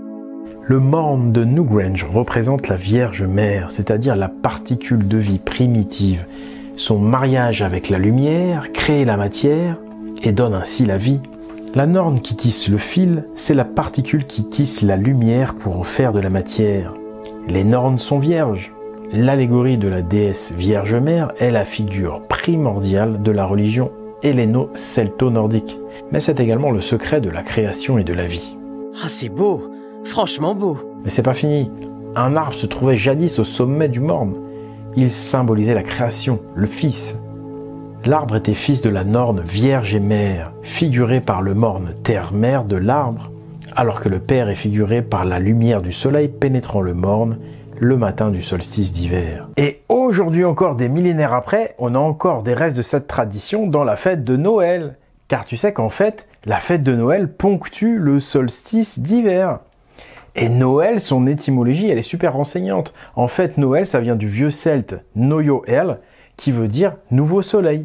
Le morne de Newgrange représente la Vierge Mère, c'est-à-dire la particule de vie primitive. Son mariage avec la lumière crée la matière et donne ainsi la vie. La norne qui tisse le fil, c'est la particule qui tisse la lumière pour en faire de la matière. Les nornes sont vierges. L'allégorie de la déesse Vierge Mère est la figure primordiale de la religion helléno-celto-nordique. Mais c'est également le secret de la création et de la vie. Ah, c'est beau! Franchement beau! Mais c'est pas fini. Un arbre se trouvait jadis au sommet du morne. Il symbolisait la création, le fils. L'arbre était fils de la norne vierge et mère, figuré par le morne terre-mère de l'arbre, alors que le père est figuré par la lumière du soleil pénétrant le morne le matin du solstice d'hiver. Et aujourd'hui encore, des millénaires après, on a encore des restes de cette tradition dans la fête de Noël. Car tu sais qu'en fait, la fête de Noël ponctue le solstice d'hiver. Et Noël, son étymologie, elle est super renseignante. En fait, Noël, ça vient du vieux celte Noyo-El, qui veut dire nouveau soleil.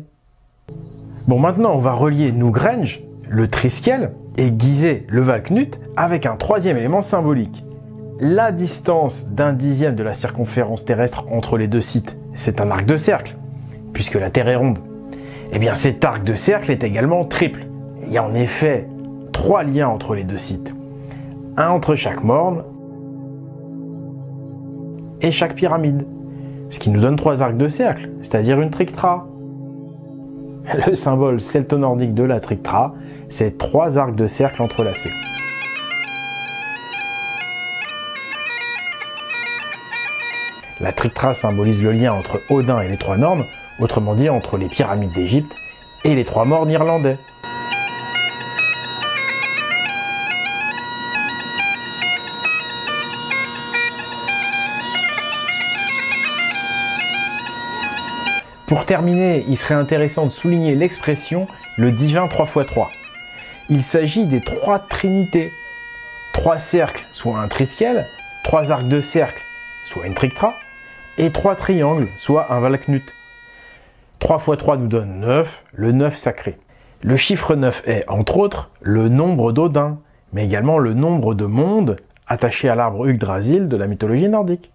Bon, maintenant, on va relier Newgrange, le Triskel, et Gizeh, le Valknut, avec un troisième élément symbolique. La distance d'un dixième de la circonférence terrestre entre les deux sites, c'est un arc de cercle, puisque la Terre est ronde. Eh bien, cet arc de cercle est également triple. Il y a en effet trois liens entre les deux sites. Un entre chaque morne et chaque pyramide. Ce qui nous donne trois arcs de cercle, c'est-à-dire une trictra. Le symbole celto-nordique de la trictra, c'est trois arcs de cercle entrelacés. La trictra symbolise le lien entre Odin et les trois nornes, autrement dit entre les pyramides d'Égypte et les trois mornes irlandais. Pour terminer, il serait intéressant de souligner l'expression « le divin trois fois trois ». Il s'agit des trois trinités. Trois cercles, soit un triskel, trois arcs de cercle, soit une trictra, et trois triangles, soit un valknut. trois fois trois nous donne neuf, le neuf sacré. Le chiffre neuf est, entre autres, le nombre d'Odin, mais également le nombre de mondes attachés à l'arbre Yggdrasil de la mythologie nordique.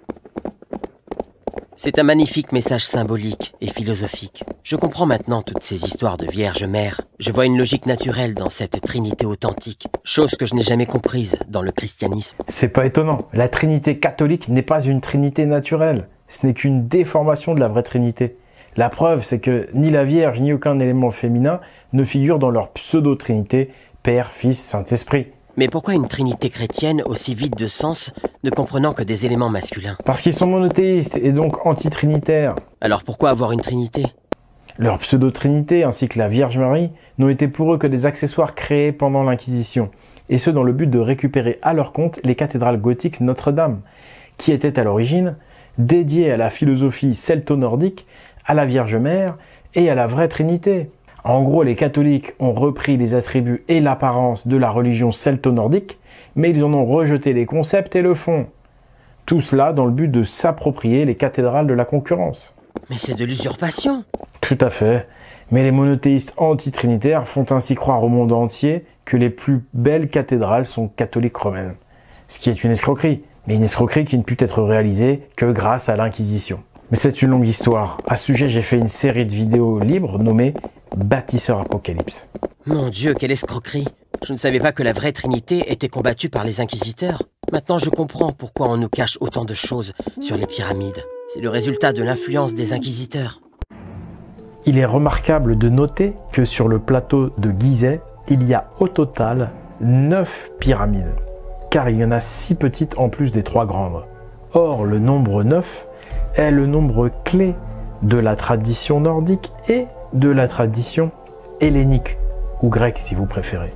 C'est un magnifique message symbolique et philosophique. Je comprends maintenant toutes ces histoires de Vierge Mère. Je vois une logique naturelle dans cette trinité authentique, chose que je n'ai jamais comprise dans le christianisme. C'est pas étonnant. La trinité catholique n'est pas une trinité naturelle. Ce n'est qu'une déformation de la vraie trinité. La preuve, c'est que ni la Vierge ni aucun élément féminin ne figure dans leur pseudo-trinité Père, Fils, Saint-Esprit. Mais pourquoi une trinité chrétienne aussi vide de sens, ne comprenant que des éléments masculins? Parce qu'ils sont monothéistes et donc anti-trinitaires. Alors pourquoi avoir une trinité? Leur pseudo-trinité ainsi que la Vierge Marie n'ont été pour eux que des accessoires créés pendant l'Inquisition, et ce dans le but de récupérer à leur compte les cathédrales gothiques Notre-Dame, qui étaient à l'origine dédiées à la philosophie celto-nordique, à la Vierge Mère et à la vraie Trinité. En gros, les catholiques ont repris les attributs et l'apparence de la religion celto-nordique, mais ils en ont rejeté les concepts et le fond. Tout cela dans le but de s'approprier les cathédrales de la concurrence. Mais c'est de l'usurpation. Tout à fait. Mais les monothéistes anti-trinitaires font ainsi croire au monde entier que les plus belles cathédrales sont catholiques romaines. Ce qui est une escroquerie, mais une escroquerie qui ne put être réalisée que grâce à l'Inquisition. Mais c'est une longue histoire. À ce sujet, j'ai fait une série de vidéos libres nommée Bâtisseur Apocalypse. Mon Dieu, quelle escroquerie! Je ne savais pas que la vraie Trinité était combattue par les inquisiteurs. Maintenant, je comprends pourquoi on nous cache autant de choses sur les pyramides. C'est le résultat de l'influence des inquisiteurs. Il est remarquable de noter que sur le plateau de Gizeh, il y a au total neuf pyramides, car il y en a six petites en plus des trois grandes. Or, le nombre neuf est le nombre clé de la tradition nordique et de la tradition hellénique, ou grecque si vous préférez.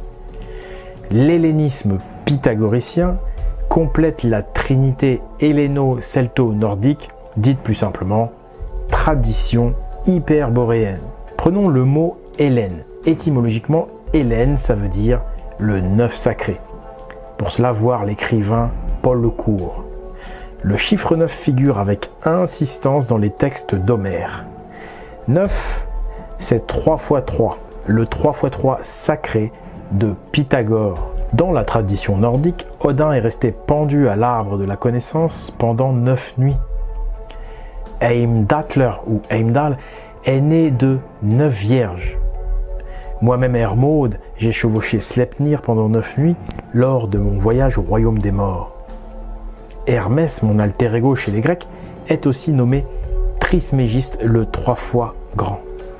L'hellénisme pythagoricien complète la trinité helléno-celto-nordique, dite plus simplement tradition hyperboréenne. Prenons le mot Hélène. Étymologiquement, Hélène, ça veut dire le neuf sacré. Pour cela, voir l'écrivain Paul Lecourt. Le chiffre neuf figure avec insistance dans les textes d'Homère. neuf, c'est trois fois trois, le trois fois trois sacré de Pythagore. Dans la tradition nordique, Odin est resté pendu à l'arbre de la connaissance pendant neuf nuits. Heimdallr ou Heimdall est né de neuf vierges. Moi-même Hermod, j'ai chevauché Sleipnir pendant neuf nuits lors de mon voyage au royaume des morts. Hermès, mon alter ego chez les Grecs, est aussi nommé Trismégiste, le trois fois grand.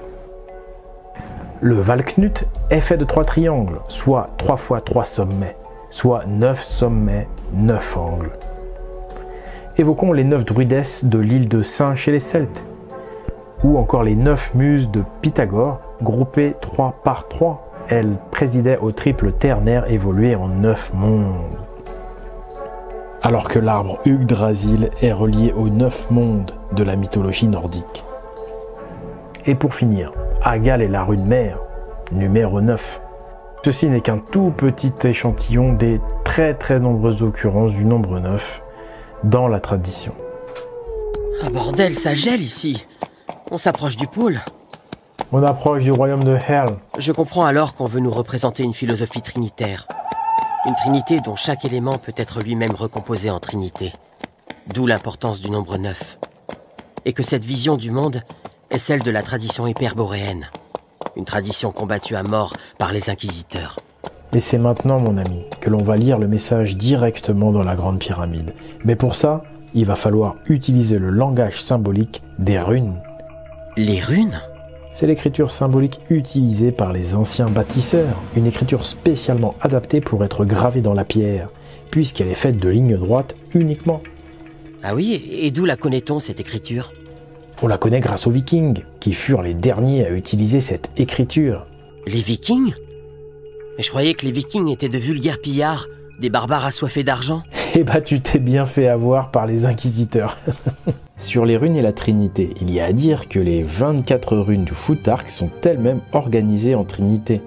Le Valknut est fait de trois triangles, soit trois fois trois sommets, soit neuf sommets, neuf angles. Évoquons les neuf druidesses de l'île de Sein chez les Celtes, ou encore les neuf muses de Pythagore, groupées trois par trois. Elles présidaient au triple ternaire évolué en neuf mondes. Alors que l'arbre Yggdrasil est relié aux neuf mondes de la mythologie nordique. Et pour finir, Agal est la rune mère, numéro neuf. Ceci n'est qu'un tout petit échantillon des très très nombreuses occurrences du nombre neuf dans la tradition. Ah bordel, ça gèle ici. On s'approche du pôle. On approche du royaume de Hell. Je comprends alors qu'on veut nous représenter une philosophie trinitaire. Une trinité dont chaque élément peut être lui-même recomposé en trinité. D'où l'importance du nombre neuf. Et que cette vision du monde est celle de la tradition hyperboréenne. Une tradition combattue à mort par les inquisiteurs. Et c'est maintenant, mon ami, que l'on va lire le message directement dans la Grande Pyramide. Mais pour ça, il va falloir utiliser le langage symbolique des runes. Les runes ? C'est l'écriture symbolique utilisée par les anciens bâtisseurs, une écriture spécialement adaptée pour être gravée dans la pierre, puisqu'elle est faite de lignes droites uniquement. Ah oui, et d'où la connaît-on, cette écriture ? On la connaît grâce aux Vikings, qui furent les derniers à utiliser cette écriture. Les Vikings ? Mais je croyais que les Vikings étaient de vulgaires pillards, des barbares assoiffés d'argent. Eh bah tu t'es bien fait avoir par les inquisiteurs. Sur les runes et la Trinité, il y a à dire que les vingt-quatre runes du Futhark sont elles-mêmes organisées en Trinité.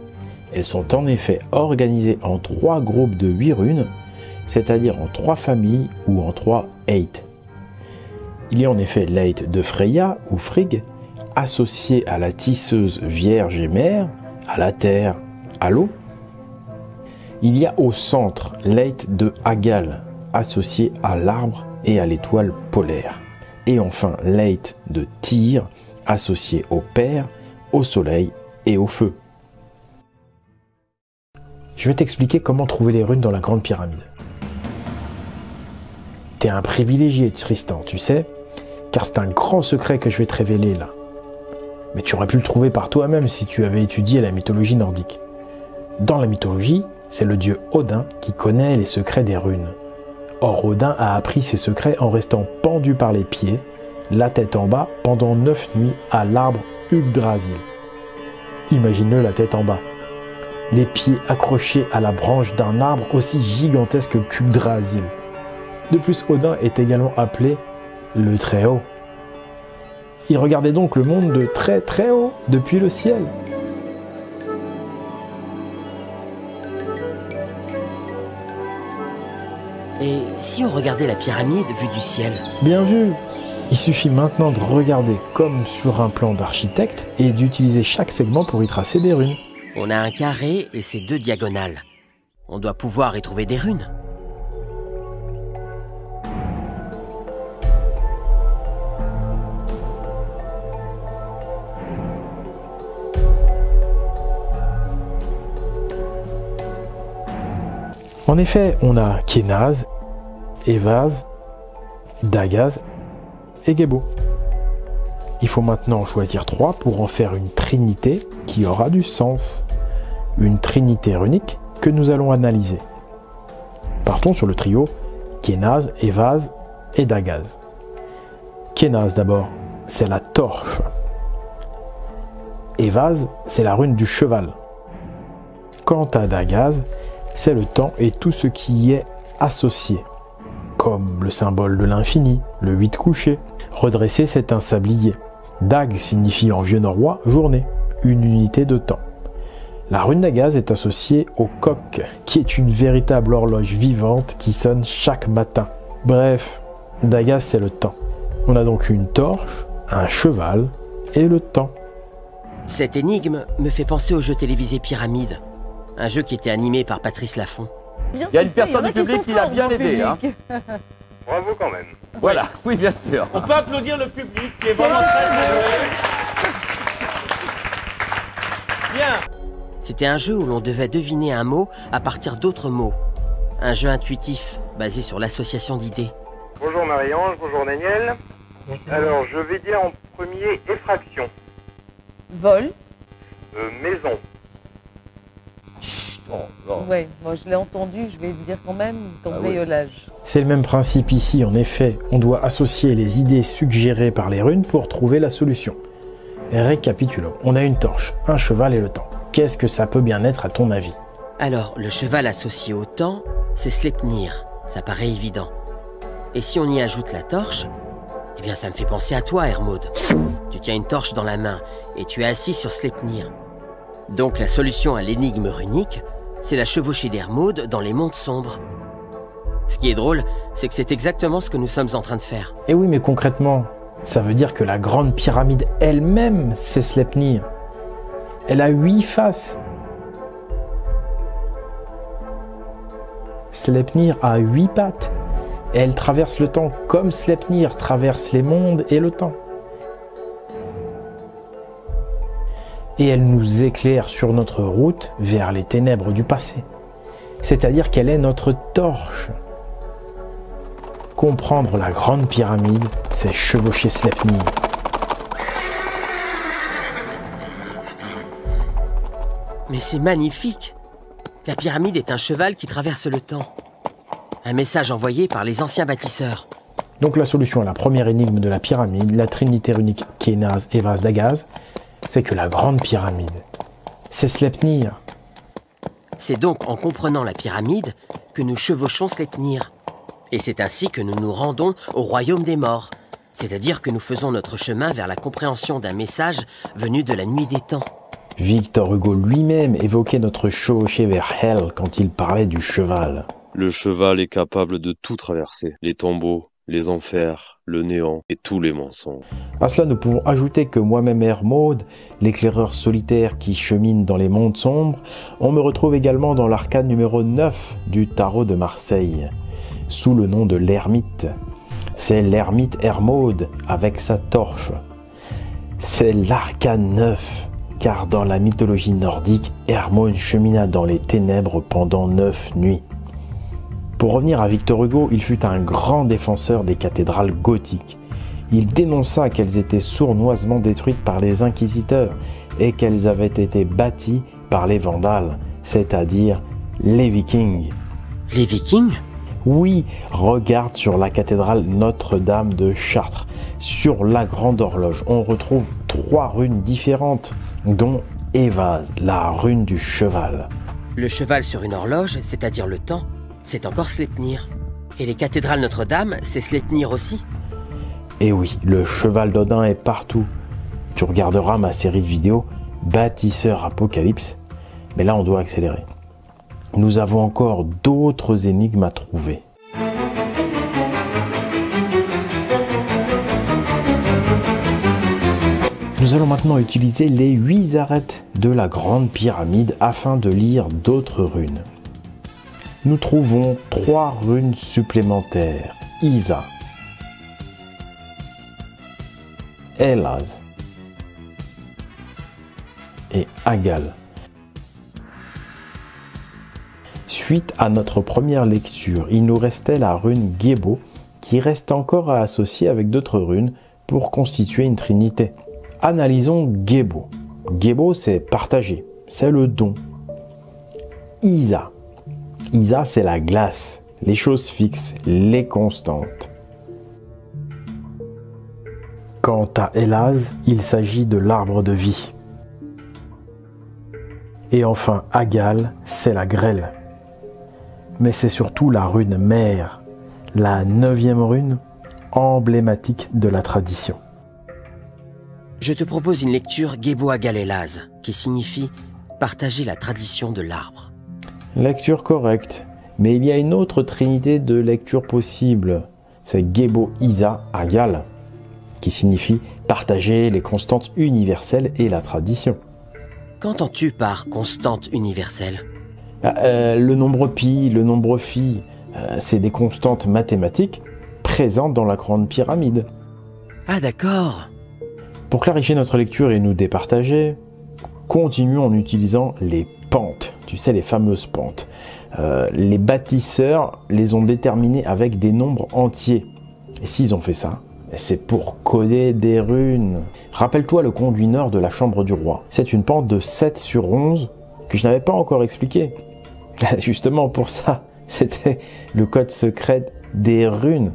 Elles sont en effet organisées en trois groupes de huit runes, c'est-à-dire en trois familles ou en trois eight. Il y a en effet l'eight de Freya ou Frigg, associé à la tisseuse vierge et mère, à la terre, à l'eau. Il y a au centre l'eight de Hagal, associé à l'arbre et à l'étoile polaire. Et enfin l'eight de Tyr, associé au père, au soleil et au feu. Je vais t'expliquer comment trouver les runes dans la Grande Pyramide. T'es un privilégié, Tristan, tu sais, car c'est un grand secret que je vais te révéler là. Mais tu aurais pu le trouver par toi-même si tu avais étudié la mythologie nordique. Dans la mythologie, c'est le dieu Odin qui connaît les secrets des runes. Or, Odin a appris ces secrets en restant pendu par les pieds, la tête en bas, pendant neuf nuits à l'arbre Yggdrasil. Imagine-le la tête en bas. Les pieds accrochés à la branche d'un arbre aussi gigantesque qu'Yggdrasil. De plus, Odin est également appelé le Très-Haut. Il regardait donc le monde de très très haut, depuis le ciel. Et si on regardait la pyramide vue du ciel? Bien vu! Il suffit maintenant de regarder comme sur un plan d'architecte et d'utiliser chaque segment pour y tracer des runes. On a un carré et ses deux diagonales. On doit pouvoir y trouver des runes. En effet, on a Kénaz, Evaz, Dagaz et Gebo. Il faut maintenant choisir trois pour en faire une trinité qui aura du sens. Une trinité runique que nous allons analyser. Partons sur le trio Kénaz, Evaz et Dagaz. Kénaz d'abord, c'est la torche. Evaz, c'est la rune du cheval. Quant à Dagaz, c'est le temps et tout ce qui y est associé, comme le symbole de l'infini, le huit couché. Redresser, c'est un sablier. Dag signifie en vieux norrois journée, une unité de temps. La rune Dagaz est associée au coq, qui est une véritable horloge vivante qui sonne chaque matin. Bref, Dagaz c'est le temps. On a donc une torche, un cheval et le temps. Cette énigme me fait penser au jeu télévisé Pyramide. Un jeu qui était animé par Patrice Laffont. Il y a une personne du public qui l'a bien aidé. Hein. Bravo quand même. Voilà, oui bien sûr. On peut applaudir le public qui est vraiment très... Bien. C'était un jeu où l'on devait deviner un mot à partir d'autres mots. Un jeu intuitif, basé sur l'association d'idées. Bonjour Marie-Ange, bonjour Daniel. Alors je vais dire en premier effraction. Vol. Euh, maison. Oh, oh. Ouais, moi je l'ai entendu, je vais dire quand même cambriolage. Ah, oui. C'est le même principe ici, en effet. On doit associer les idées suggérées par les runes pour trouver la solution. Récapitulons. On a une torche, un cheval et le temps. Qu'est-ce que ça peut bien être à ton avis? Alors, le cheval associé au temps, c'est Sleipnir. Ça paraît évident. Et si on y ajoute la torche, eh bien ça me fait penser à toi, Hermod. Tu tiens une torche dans la main et tu es assis sur Sleipnir. Donc la solution à l'énigme runique, c'est la chevauchée d'Hermod dans les mondes sombres. Ce qui est drôle, c'est que c'est exactement ce que nous sommes en train de faire. Eh oui, mais concrètement, ça veut dire que la grande pyramide elle-même, c'est Sleipnir. Elle a huit faces. Sleipnir a huit pattes. Et elle traverse le temps comme Sleipnir traverse les mondes et le temps. Et elle nous éclaire sur notre route vers les ténèbres du passé. C'est-à-dire qu'elle est notre torche. Comprendre la grande pyramide, c'est chevaucher Sleipnir. Mais c'est magnifique! La pyramide est un cheval qui traverse le temps. Un message envoyé par les anciens bâtisseurs. Donc la solution à la première énigme de la pyramide, la trinité runique Kénaz, Evaz, Dagaz, c'est que la grande pyramide, c'est Sleipnir. C'est donc en comprenant la pyramide que nous chevauchons Sleipnir. Et c'est ainsi que nous nous rendons au royaume des morts. C'est-à-dire que nous faisons notre chemin vers la compréhension d'un message venu de la nuit des temps. Victor Hugo lui-même évoquait notre chevauchée vers Hell quand il parlait du cheval. Le cheval est capable de tout traverser, les tombeaux, les enfers, le néant et tous les mensonges. À cela, nous pouvons ajouter que moi-même, Hermode, l'éclaireur solitaire qui chemine dans les mondes sombres, on me retrouve également dans l'arcane numéro neuf du tarot de Marseille, sous le nom de l'ermite. C'est l'ermite Hermode avec sa torche. C'est l'arcane neuf, car dans la mythologie nordique, Hermode chemina dans les ténèbres pendant neuf nuits. Pour revenir à Victor Hugo, il fut un grand défenseur des cathédrales gothiques. Il dénonça qu'elles étaient sournoisement détruites par les inquisiteurs et qu'elles avaient été bâties par les Vandales, c'est-à-dire les Vikings. Les Vikings ? Oui, regarde sur la cathédrale Notre-Dame de Chartres. Sur la grande horloge, on retrouve trois runes différentes, dont Évase, la rune du cheval. Le cheval sur une horloge, c'est-à-dire le temps, c'est encore Sleipnir. Et les cathédrales Notre-Dame, c'est Sleipnir aussi. Et oui, le cheval d'Odin est partout. Tu regarderas ma série de vidéos Bâtisseur Apocalypse, mais là on doit accélérer. Nous avons encore d'autres énigmes à trouver. Nous allons maintenant utiliser les huit arêtes de la Grande Pyramide afin de lire d'autres runes. Nous trouvons trois runes supplémentaires. Isa, Elaz et Agal. Suite à notre première lecture, il nous restait la rune Gebo qui reste encore à associer avec d'autres runes pour constituer une trinité. Analysons Gebo. Gebo, c'est partager, c'est le don. Isa. Isa, c'est la glace, les choses fixes, les constantes. Quant à Elaz, il s'agit de l'arbre de vie. Et enfin, Agal, c'est la grêle. Mais c'est surtout la rune mère, la neuvième rune, emblématique de la tradition. Je te propose une lecture Gebo Agal Elaz, qui signifie partager la tradition de l'arbre. Lecture correcte, mais il y a une autre trinité de lecture possible. C'est Gebo Isa Agal, qui signifie partager les constantes universelles et la tradition. Qu'entends-tu par constante universelle ? euh, Le nombre pi, le nombre phi, euh, c'est des constantes mathématiques présentes dans la Grande Pyramide. Ah d'accord. Pour clarifier notre lecture et nous départager, continuons en utilisant les pentes, tu sais, les fameuses pentes. Euh, les bâtisseurs les ont déterminées avec des nombres entiers. Et s'ils ont fait ça, c'est pour coder des runes. Rappelle-toi le conduit nord de la chambre du roi. C'est une pente de sept sur onze que je n'avais pas encore expliqué. Justement pour ça, c'était le code secret des runes.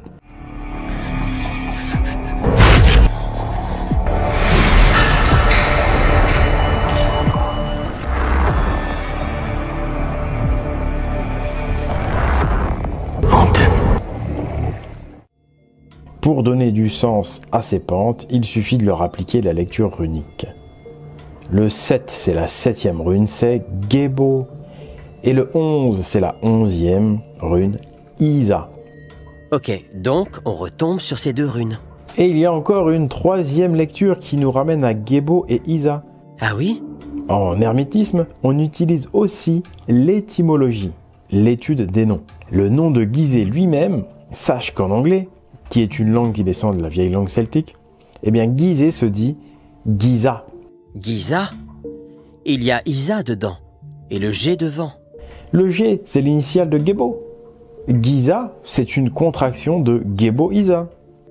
Pour donner du sens à ces pentes, il suffit de leur appliquer la lecture runique. Le sept, c'est la septième rune, c'est Gebo. Et le onze, c'est la onzième rune, Isa. Ok, donc on retombe sur ces deux runes. Et il y a encore une troisième lecture qui nous ramène à Gebo et Isa. Ah oui ? En hermétisme, on utilise aussi l'étymologie, l'étude des noms. Le nom de Gizeh lui-même, sache qu'en anglais, qui est une langue qui descend de la vieille langue celtique, eh bien Gizeh se dit Giza. Giza ? Il y a Isa dedans, et le G devant. Le G, c'est l'initiale de Gebo. Giza, c'est une contraction de Gebo Isa.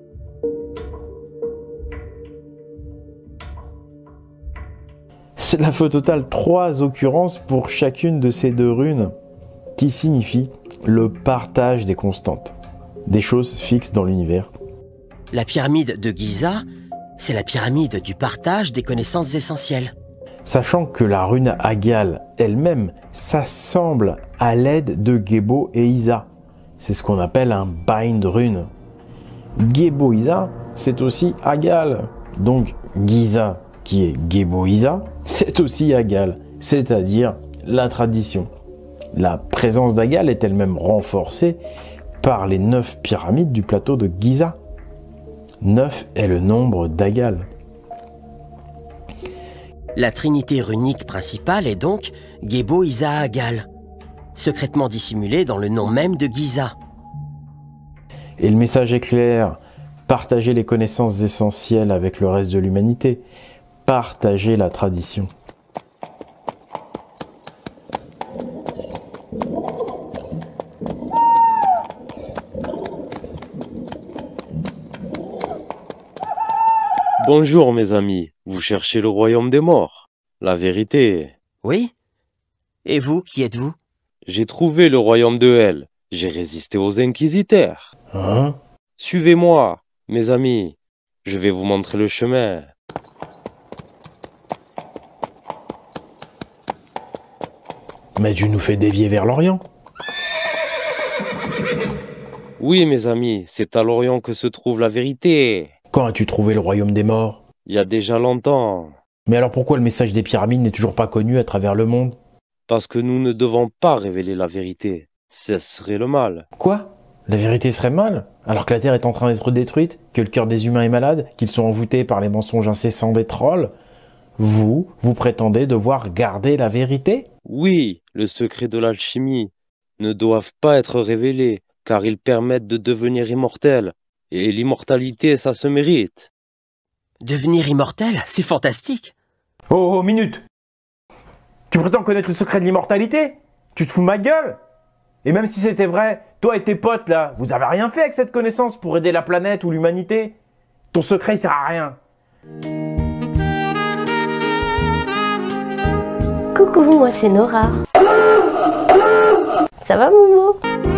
Cela fait au total trois occurrences pour chacune de ces deux runes, qui signifient le partage des constantes, des choses fixes dans l'univers. La pyramide de Giza, c'est la pyramide du partage des connaissances essentielles. Sachant que la rune Agal elle-même s'assemble à l'aide de Gebo et Isa. C'est ce qu'on appelle un bind rune. Gebo Isa, c'est aussi Agal, donc Giza, qui est Gebo-Isa, c'est aussi Agal, c'est-à-dire la tradition. La présence d'Agal est elle-même renforcée par les neuf pyramides du plateau de Giza. Neuf est le nombre d'Agal. La trinité runique principale est donc Gebo-Isa-Agal, secrètement dissimulée dans le nom même de Giza. Et le message est clair, partager les connaissances essentielles avec le reste de l'humanité, partager la tradition. Bonjour mes amis, vous cherchez le royaume des morts, la vérité. Oui? Et vous, qui êtes-vous? J'ai trouvé le royaume de Hell, j'ai résisté aux inquisiteurs. Hein? Suivez-moi, mes amis, je vais vous montrer le chemin. Mais tu nous fais dévier vers l'Orient. Oui mes amis, c'est à l'Orient que se trouve la vérité. Quand as-tu trouvé le royaume des morts? Il y a déjà longtemps. Mais alors pourquoi le message des pyramides n'est toujours pas connu à travers le monde? Parce que nous ne devons pas révéler la vérité. Ce serait le mal. Quoi? La vérité serait mal? Alors que la Terre est en train d'être détruite? Que le cœur des humains est malade? Qu'ils sont envoûtés par les mensonges incessants des trolls? Vous, vous prétendez devoir garder la vérité? Oui, le secret de l'alchimie ne doivent pas être révélés, car ils permettent de devenir immortel. Et l'immortalité, ça se mérite. Devenir immortel, c'est fantastique. Oh, oh, minute! Tu prétends connaître le secret de l'immortalité? Tu te fous de ma gueule? Et même si c'était vrai, toi et tes potes là, vous avez rien fait avec cette connaissance pour aider la planète ou l'humanité? Ton secret il sert à rien. Coucou, moi c'est Nora. Ça va mon beau?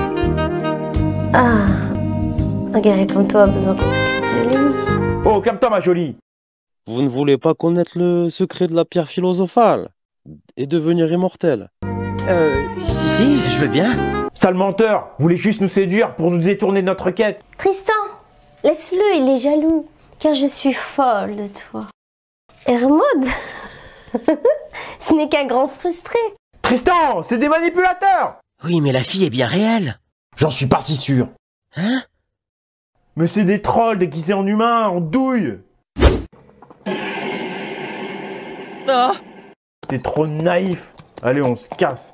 Ah, un guerrier comme toi a besoin qu'on s'occupe de lui. Oh, calme-toi ma jolie. Vous ne voulez pas connaître le secret de la pierre philosophale et devenir immortel? Euh, si, si, je veux bien. Sale menteur, vous voulez juste nous séduire pour nous détourner de notre quête. Tristan, laisse-le, il est jaloux, car je suis folle de toi. Hermod, ce n'est qu'un grand frustré. Tristan, c'est des manipulateurs. Oui, mais la fille est bien réelle. J'en suis pas si sûr. Hein? Mais c'est des trolls déguisés en humains, en douille. Oh! T'es trop naïf. Allez, on se casse.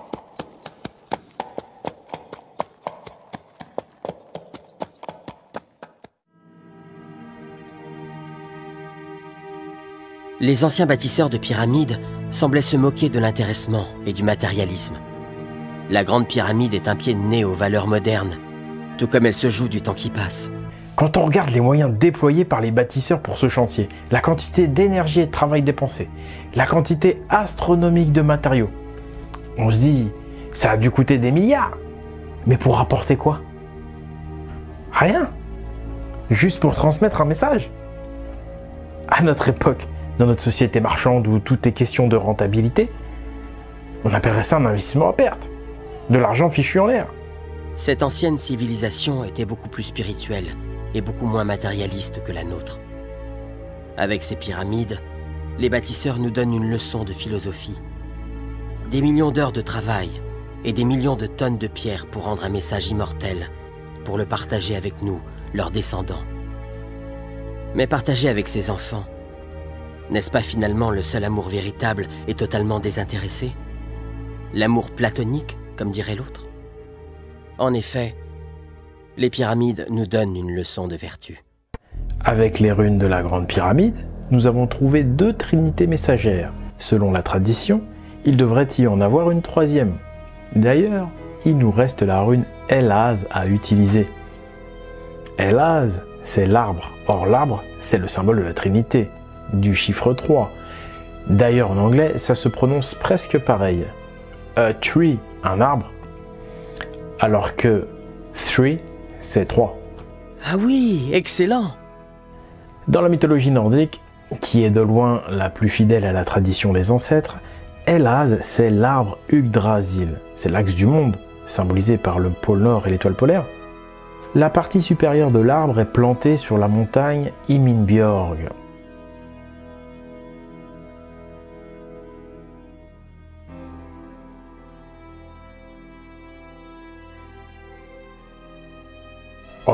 Les anciens bâtisseurs de pyramides semblaient se moquer de l'intéressement et du matérialisme. La grande pyramide est un pied de nez aux valeurs modernes, tout comme elle se joue du temps qui passe. Quand on regarde les moyens déployés par les bâtisseurs pour ce chantier, la quantité d'énergie et de travail dépensée, la quantité astronomique de matériaux, on se dit, ça a dû coûter des milliards. Mais pour apporter quoi? Rien. Juste pour transmettre un message. À notre époque, dans notre société marchande où tout est question de rentabilité, on appellerait ça un investissement à perte. De l'argent fichu en l'air. Cette ancienne civilisation était beaucoup plus spirituelle et beaucoup moins matérialiste que la nôtre. Avec ces pyramides, les bâtisseurs nous donnent une leçon de philosophie. Des millions d'heures de travail et des millions de tonnes de pierres pour rendre un message immortel, pour le partager avec nous, leurs descendants. Mais partager avec ses enfants, n'est-ce pas finalement le seul amour véritable et totalement désintéressé? L'amour platonique, comme dirait l'autre? En effet, les pyramides nous donnent une leçon de vertu. Avec les runes de la Grande Pyramide, nous avons trouvé deux trinités messagères. Selon la tradition, il devrait y en avoir une troisième. D'ailleurs, il nous reste la rune Elaz à utiliser. Elaz, c'est l'arbre. Or l'arbre, c'est le symbole de la Trinité, du chiffre trois. D'ailleurs, en anglais, ça se prononce presque pareil. A tree, un arbre, alors que three, c'est trois. Ah oui, excellent! Dans la mythologie nordique, qui est de loin la plus fidèle à la tradition des ancêtres, Elaz, c'est l'arbre Yggdrasil. C'est l'axe du monde, symbolisé par le pôle Nord et l'étoile polaire. La partie supérieure de l'arbre est plantée sur la montagne Himinbjörg.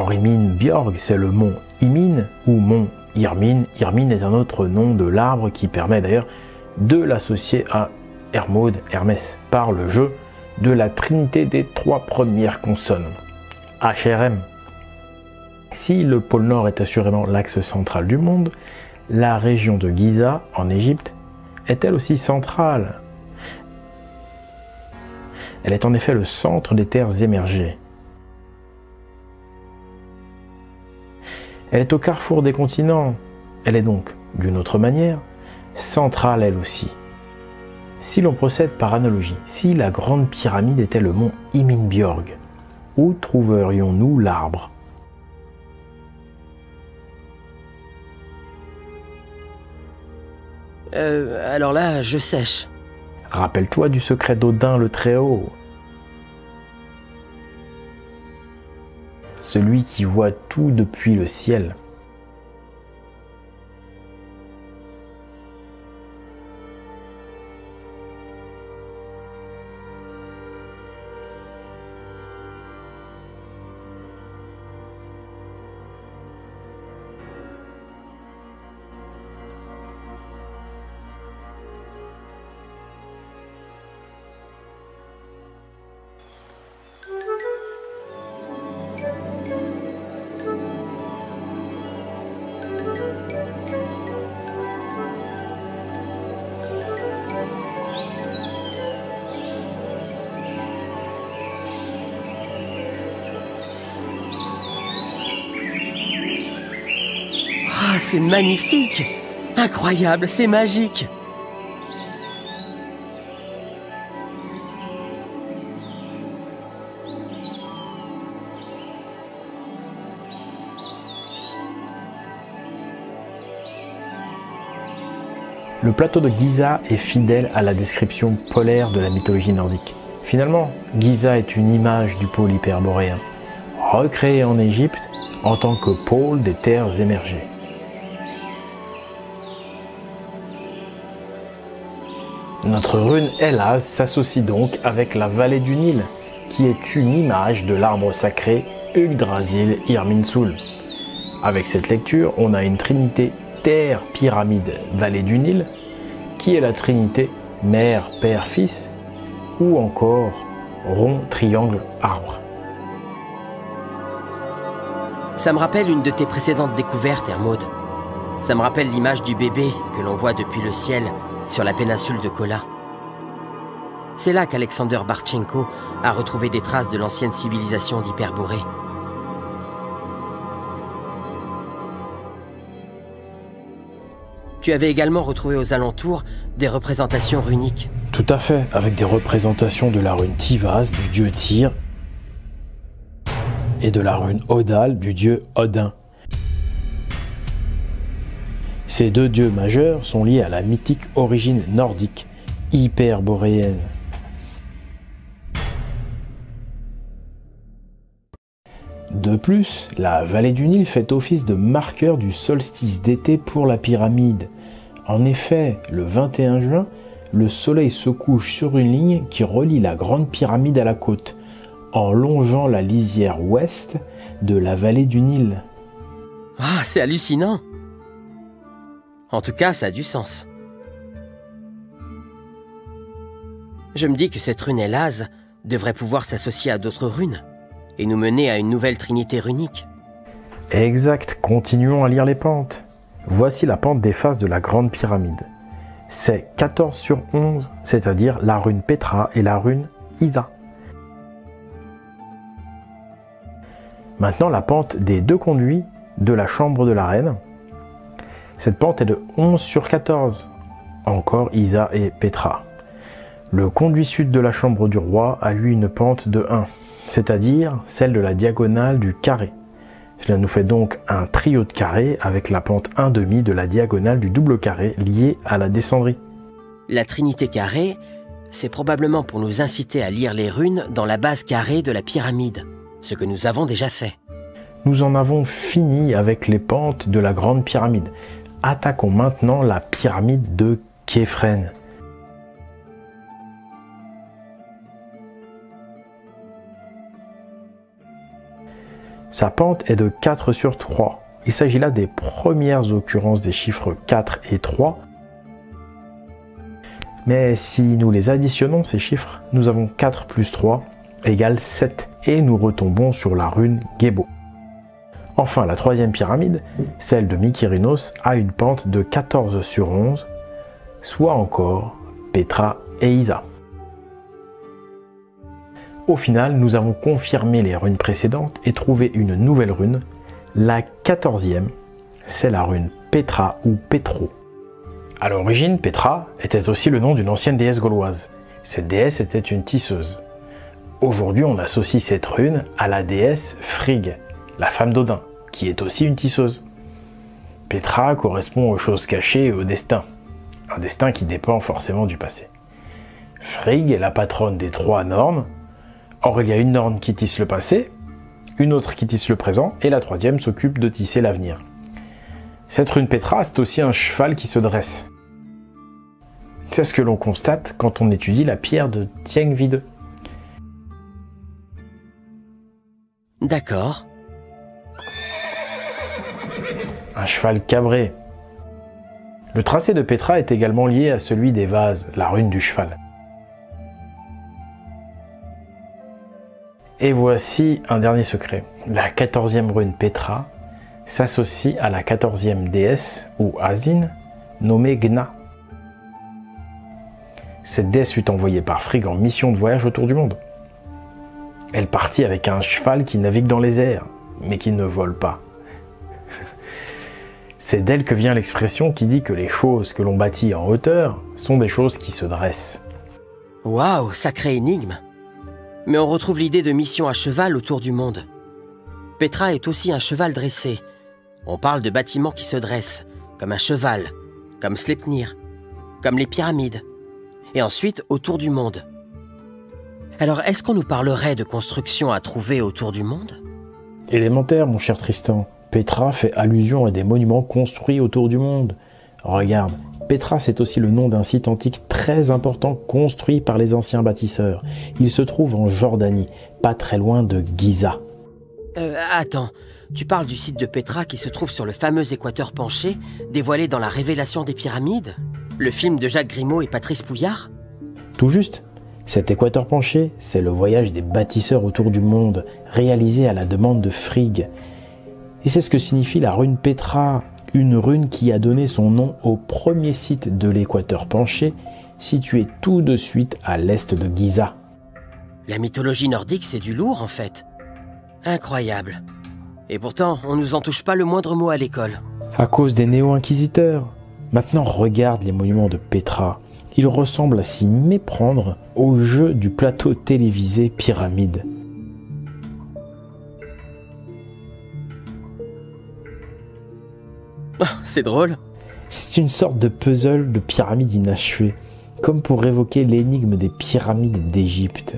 Or Imin Bjorg, c'est le mont Imin ou mont Irmin. Irmin est un autre nom de l'arbre qui permet d'ailleurs de l'associer à Hermod, Hermès, par le jeu de la trinité des trois premières consonnes, H R M. Si le pôle Nord est assurément l'axe central du monde, la région de Giza, en Égypte, est elle aussi centrale. Elle est en effet le centre des terres émergées. Elle est au carrefour des continents. Elle est donc, d'une autre manière, centrale elle aussi. Si l'on procède par analogie, si la grande pyramide était le mont Himinbjörg, où trouverions-nous l'arbre? Euh, alors là, je sèche. Rappelle-toi du secret d'Odin le Très-Haut. Celui qui voit tout depuis le ciel. Ah, c'est magnifique! Incroyable, c'est magique! Le plateau de Giza est fidèle à la description polaire de la mythologie nordique. Finalement, Giza est une image du pôle hyperboréen, recréé en Égypte en tant que pôle des terres émergées. Notre rune Helaz s'associe donc avec la vallée du Nil, qui est une image de l'arbre sacré Yggdrasil Irminsul. Avec cette lecture, on a une trinité terre, pyramide, vallée du Nil, qui est la trinité mère, père, fils, ou encore rond, triangle, arbre. Ça me rappelle une de tes précédentes découvertes, Hermod. Ça me rappelle l'image du bébé que l'on voit depuis le ciel sur la péninsule de Kola. C'est là qu'Alexander Bartchenko a retrouvé des traces de l'ancienne civilisation d'Hyperborée. Tu avais également retrouvé aux alentours des représentations runiques. Tout à fait, avec des représentations de la rune Tivas, du dieu Tyr, et de la rune Odal, du dieu Odin. Ces deux dieux majeurs sont liés à la mythique origine nordique, hyperboréenne. De plus, la vallée du Nil fait office de marqueur du solstice d'été pour la pyramide. En effet, le vingt et un juin, le soleil se couche sur une ligne qui relie la grande pyramide à la côte, en longeant la lisière ouest de la vallée du Nil. Ah, c'est hallucinant! En tout cas, ça a du sens. Je me dis que cette rune Helaz devrait pouvoir s'associer à d'autres runes et nous mener à une nouvelle trinité runique. Exact, continuons à lire les pentes. Voici la pente des faces de la grande pyramide. C'est quatorze sur onze, c'est-à-dire la rune Petra et la rune Isa. Maintenant, la pente des deux conduits de la chambre de la reine. Cette pente est de onze sur quatorze, encore Isa et Petra. Le conduit sud de la chambre du roi a lui une pente de un, c'est-à-dire celle de la diagonale du carré. Cela nous fait donc un trio de carrés avec la pente un demi de la diagonale du double carré liée à la descendrie. La trinité carrée, c'est probablement pour nous inciter à lire les runes dans la base carrée de la pyramide, ce que nous avons déjà fait. Nous en avons fini avec les pentes de la grande pyramide. Attaquons maintenant la pyramide de Képhren. Sa pente est de quatre sur trois. Il s'agit là des premières occurrences des chiffres quatre et trois. Mais si nous les additionnons, ces chiffres, nous avons quatre plus trois égale sept. Et nous retombons sur la rune Gebo. Enfin, la troisième pyramide, celle de Mykérinos, a une pente de quatorze sur onze, soit encore Petra et Isa. Au final, nous avons confirmé les runes précédentes et trouvé une nouvelle rune. La quatorzième, c'est la rune Petra ou Petro. À l'origine, Petra était aussi le nom d'une ancienne déesse gauloise. Cette déesse était une tisseuse. Aujourd'hui, on associe cette rune à la déesse Frigg, la femme d'Odin, qui est aussi une tisseuse. Petra correspond aux choses cachées et au destin, un destin qui dépend forcément du passé. Frigg est la patronne des trois nornes. Or, il y a une norne qui tisse le passé, une autre qui tisse le présent, et la troisième s'occupe de tisser l'avenir. Cette rune Petra, c'est aussi un cheval qui se dresse. C'est ce que l'on constate quand on étudie la pierre de Tiengvide. D'accord. Un cheval cabré. Le tracé de Petra est également lié à celui des vases, la rune du cheval. Et voici un dernier secret. La quatorzième rune Petra s'associe à la quatorzième déesse, ou Asine, nommée Gna. Cette déesse fut envoyée par Frigg en mission de voyage autour du monde. Elle partit avec un cheval qui navigue dans les airs, mais qui ne vole pas. C'est d'elle que vient l'expression qui dit que les choses que l'on bâtit en hauteur sont des choses qui se dressent. Waouh, sacrée énigme! Mais on retrouve l'idée de mission à cheval autour du monde. Petra est aussi un cheval dressé. On parle de bâtiments qui se dressent, comme un cheval, comme Sleipnir, comme les pyramides, et ensuite autour du monde. Alors, est-ce qu'on nous parlerait de constructions à trouver autour du monde? Élémentaire, mon cher Tristan. Petra fait allusion à des monuments construits autour du monde. Regarde, Petra, c'est aussi le nom d'un site antique très important construit par les anciens bâtisseurs. Il se trouve en Jordanie, pas très loin de Giza. Euh, attends, tu parles du site de Petra qui se trouve sur le fameux équateur penché, dévoilé dans La Révélation des pyramides? Le film de Jacques Grimaud et Patrice Pouillard? Tout juste. Cet équateur penché, c'est le voyage des bâtisseurs autour du monde, réalisé à la demande de Frigg. Et c'est ce que signifie la rune Petra, une rune qui a donné son nom au premier site de l'équateur penché, situé tout de suite à l'est de Giza. La mythologie nordique, c'est du lourd en fait. Incroyable. Et pourtant, on nous en touche pas le moindre mot à l'école. À cause des néo-inquisiteurs. Maintenant, regarde les monuments de Petra. Ils ressemblent à s'y méprendre au jeu du plateau télévisé Pyramide. Oh, c'est drôle. C'est une sorte de puzzle de pyramides inachevées, comme pour évoquer l'énigme des pyramides d'Égypte.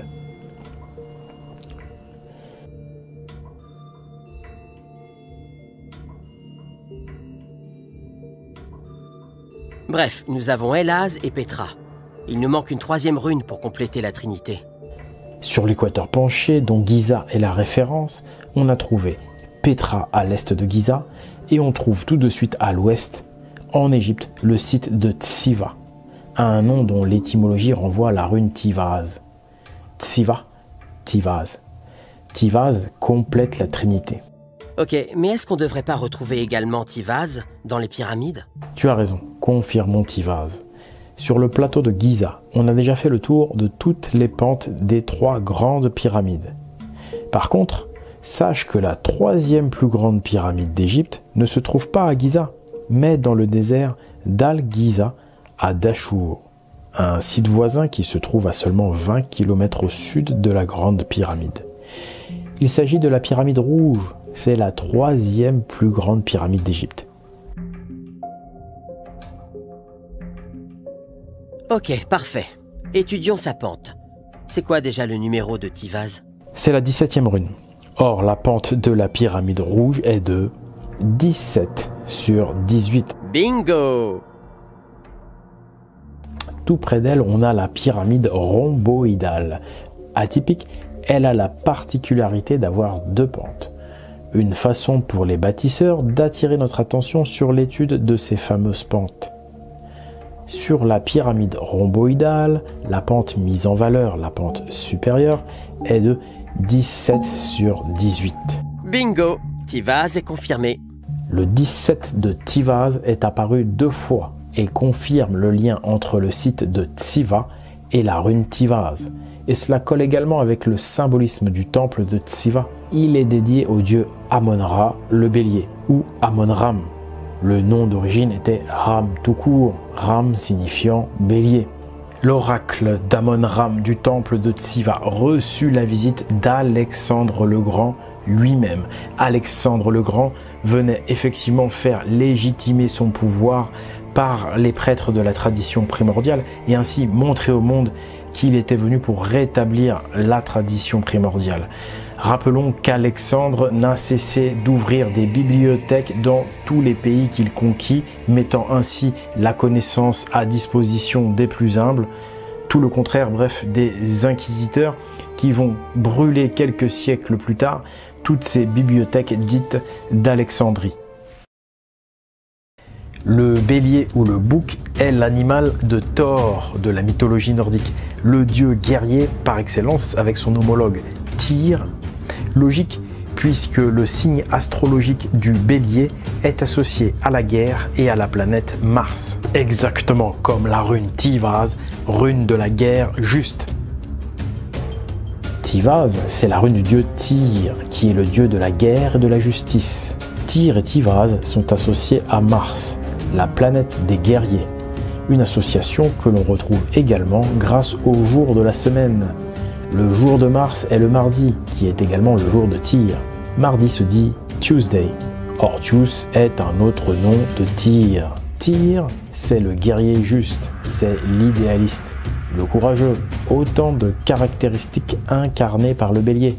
Bref, nous avons Elaz et Petra. Il nous manque une troisième rune pour compléter la trinité. Sur l'équateur penché, dont Giza est la référence, on a trouvé Petra à l'est de Giza, et on trouve tout de suite à l'ouest, en Égypte, le site de Tsiva, un nom dont l'étymologie renvoie à la rune Tivaz. Tsiva, Tivaz. Tivaz complète la trinité. Ok, mais est-ce qu'on ne devrait pas retrouver également Tivaz dans les pyramides? Tu as raison, confirmons Tivaz. Sur le plateau de Giza, on a déjà fait le tour de toutes les pentes des trois grandes pyramides. Par contre, sache que la troisième plus grande pyramide d'Égypte ne se trouve pas à Giza, mais dans le désert d'Al-Giza à Dachour, un site voisin qui se trouve à seulement vingt kilomètres au sud de la grande pyramide. Il s'agit de la pyramide rouge, c'est la troisième plus grande pyramide d'Égypte. Ok, parfait. Étudions sa pente. C'est quoi déjà le numéro de Tivaz? C'est la dix-septième rune. Or, la pente de la pyramide rouge est de dix-sept sur dix-huit. Bingo! Tout près d'elle, on a la pyramide rhomboïdale. Atypique, elle a la particularité d'avoir deux pentes. Une façon pour les bâtisseurs d'attirer notre attention sur l'étude de ces fameuses pentes. Sur la pyramide rhomboïdale, la pente mise en valeur, la pente supérieure, est de dix-sept sur dix-huit. Bingo! Tivaz est confirmé. Le dix-sept de Tivaz est apparu deux fois et confirme le lien entre le site de Tsiva et la rune Tivaz. Et cela colle également avec le symbolisme du temple de Tsiva. Il est dédié au dieu Amon-Ra, le bélier, ou Amon-Ram. Le nom d'origine était Ram tout court, Ram signifiant bélier. L'oracle d'Amon-Ram du temple de Tsiva reçut la visite d'Alexandre le Grand lui-même. Alexandre le Grand venait effectivement faire légitimer son pouvoir par les prêtres de la tradition primordiale et ainsi montrer au monde qu'il était venu pour rétablir la tradition primordiale. Rappelons qu'Alexandre n'a cessé d'ouvrir des bibliothèques dans tous les pays qu'il conquit, mettant ainsi la connaissance à disposition des plus humbles, tout le contraire, bref, des inquisiteurs qui vont brûler quelques siècles plus tard toutes ces bibliothèques dites d'Alexandrie. Le bélier ou le bouc est l'animal de Thor de la mythologie nordique, le dieu guerrier par excellence avec son homologue Tyr. Logique puisque le signe astrologique du bélier est associé à la guerre et à la planète Mars, exactement comme la rune Tivaz, rune de la guerre juste. Tivaz, c'est la rune du dieu Tyr, qui est le dieu de la guerre et de la justice. Tyr et Tivaz sont associés à Mars, la planète des guerriers, une association que l'on retrouve également grâce au jour de la semaine. Le jour de Mars est le mardi, qui est également le jour de Tyr. Mardi se dit Tuesday. Ortius est un autre nom de Tyr. Tyr, c'est le guerrier juste, c'est l'idéaliste, le courageux, autant de caractéristiques incarnées par le bélier.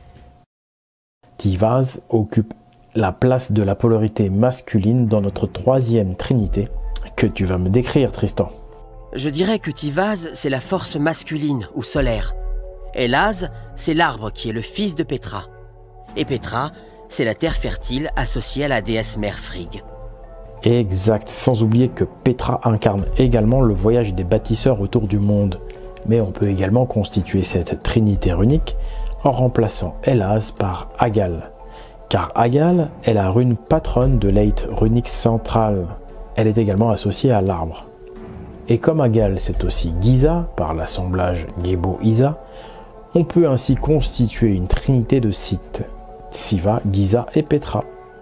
Tivaz occupe la place de la polarité masculine dans notre troisième trinité, que tu vas me décrire, Tristan. Je dirais que Tivaz, c'est la force masculine ou solaire. Et Laz, c'est l'arbre qui est le fils de Petra. Et Petra, c'est la terre fertile associée à la déesse mère Frigg. Exact, sans oublier que Petra incarne également le voyage des bâtisseurs autour du monde. Mais on peut également constituer cette trinité runique en remplaçant Elaz par Agal. Car Agal est la rune patronne de l'Eit runique centrale. Elle est également associée à l'arbre. Et comme Agal c'est aussi Giza, par l'assemblage Gebo-Isa, on peut ainsi constituer une trinité de sites, Tsiva, Giza et Petra.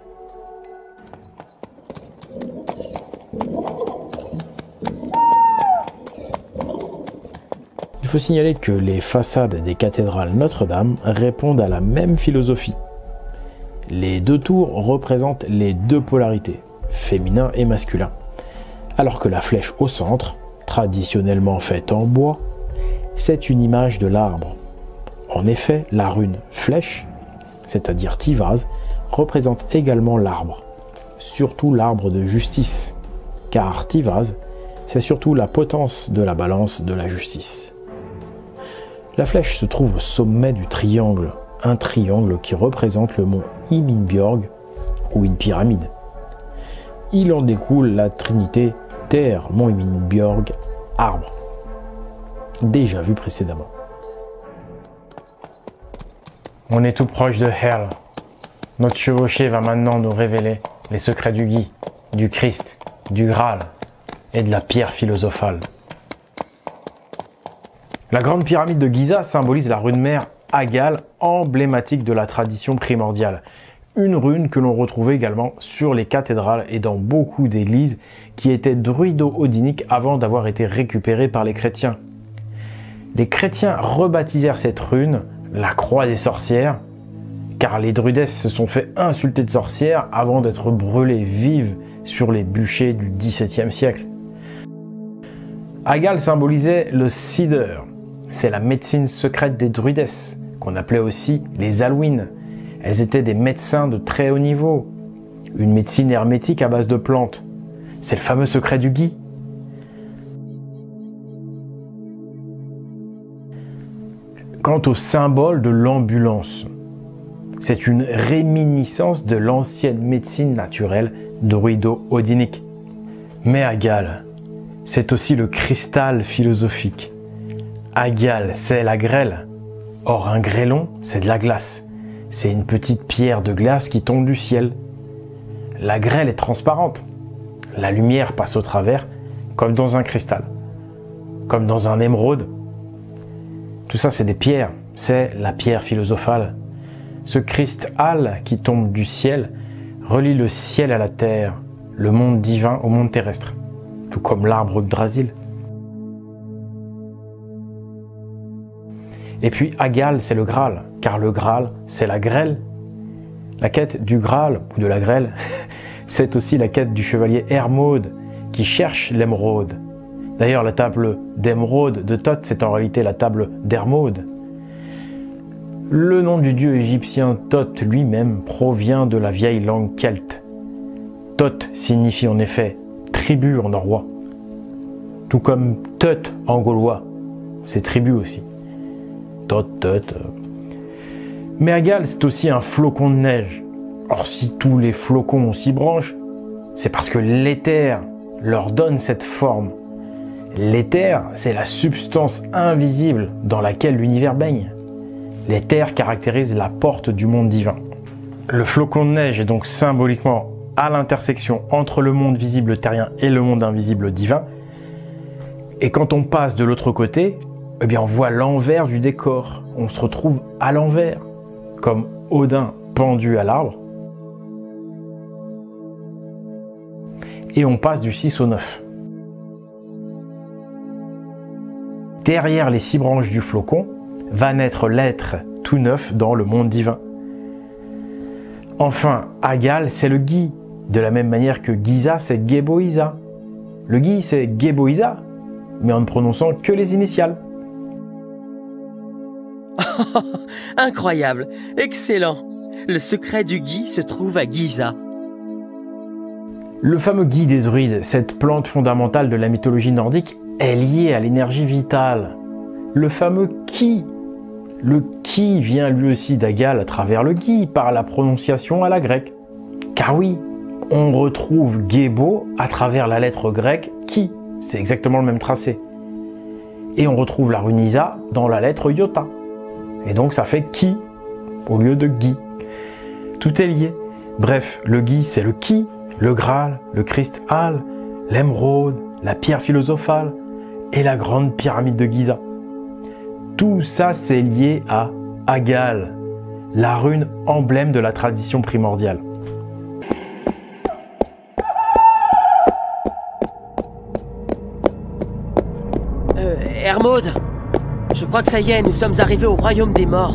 Il faut signaler que les façades des cathédrales Notre-Dame répondent à la même philosophie. Les deux tours représentent les deux polarités, féminin et masculin, alors que la flèche au centre, traditionnellement faite en bois, c'est une image de l'arbre. En effet, la rune flèche, c'est-à-dire Tivaz, représente également l'arbre, surtout l'arbre de justice, car Tivaz, c'est surtout la potence de la balance de la justice. La flèche se trouve au sommet du triangle, un triangle qui représente le mont Himinbjörg ou une pyramide. Il en découle la trinité terre, mont Himinbjörg, arbre, déjà vu précédemment. On est tout proche de Hel. Notre chevauché va maintenant nous révéler les secrets du Gui, du Christ, du Graal et de la pierre philosophale. La grande pyramide de Giza symbolise la rune mère Agal, emblématique de la tradition primordiale. Une rune que l'on retrouve également sur les cathédrales et dans beaucoup d'églises qui étaient druido-odiniques avant d'avoir été récupérées par les chrétiens. Les chrétiens rebaptisèrent cette rune la croix des sorcières, car les druidesses se sont fait insulter de sorcières avant d'être brûlées vives sur les bûchers du dix-septième siècle. Agal symbolisait le cider, c'est la médecine secrète des druidesses, qu'on appelait aussi les Alwyn. Elles étaient des médecins de très haut niveau, une médecine hermétique à base de plantes. C'est le fameux secret du Gui. Quant au symbole de l'ambulance, C'est une réminiscence de l'ancienne médecine naturelle druido-odinique. Mais Agal, c'est aussi le cristal philosophique. Agal, c'est la grêle. Or, un grêlon, c'est de la glace. C'est une petite pierre de glace qui tombe du ciel. La grêle est transparente. La lumière passe au travers, comme dans un cristal, comme dans un émeraude. Tout ça, c'est des pierres. C'est la pierre philosophale. Ce cristal qui tombe du ciel relie le ciel à la terre, le monde divin au monde terrestre, tout comme l'arbre Yggdrasil. Et puis Agal, c'est le Graal, car le Graal, c'est la grêle. La quête du Graal, ou de la grêle, c'est aussi la quête du chevalier Hermod, qui cherche l'émeraude. D'ailleurs, la table d'émeraude de Thoth, c'est en réalité la table d'Hermod. Le nom du dieu égyptien Thoth lui-même provient de la vieille langue celte. Thoth signifie en effet tribu en norrois, tout comme Thoth en gaulois, c'est tribu aussi. Thoth, Thoth. Mais Agal, c'est aussi un flocon de neige. Or, si tous les flocons ont six branches, c'est parce que l'éther leur donne cette forme. L'éther, c'est la substance invisible dans laquelle l'univers baigne. L'éther caractérise la porte du monde divin. Le flocon de neige est donc symboliquement à l'intersection entre le monde visible terrien et le monde invisible divin. Et quand on passe de l'autre côté, eh bien on voit l'envers du décor. On se retrouve à l'envers, comme Odin pendu à l'arbre. Et on passe du six au neuf. Derrière les six branches du flocon, va naître l'être tout neuf dans le monde divin. Enfin, Agal, c'est le Gi, de la même manière que Giza, c'est Geboïza. Le Gi, c'est Geboïza, mais en ne prononçant que les initiales. Incroyable, excellent. Le secret du Gi se trouve à Giza. Le fameux Gi des druides, cette plante fondamentale de la mythologie nordique, est lié à l'énergie vitale. Le fameux Ki. Le Ki vient lui aussi d'Agal à travers le Gi, par la prononciation à la grecque. Car oui, on retrouve Gebo à travers la lettre grecque Ki. C'est exactement le même tracé. Et on retrouve la rune Isa dans la lettre Iota. Et donc ça fait Ki au lieu de Gi. Tout est lié. Bref, le Gi c'est le Ki, le Graal, le cristal, l'émeraude, la pierre philosophale et la grande pyramide de Giza. Tout ça, c'est lié à Agal, la rune emblème de la tradition primordiale. Euh, Hermod, je crois que ça y est, nous sommes arrivés au royaume des morts.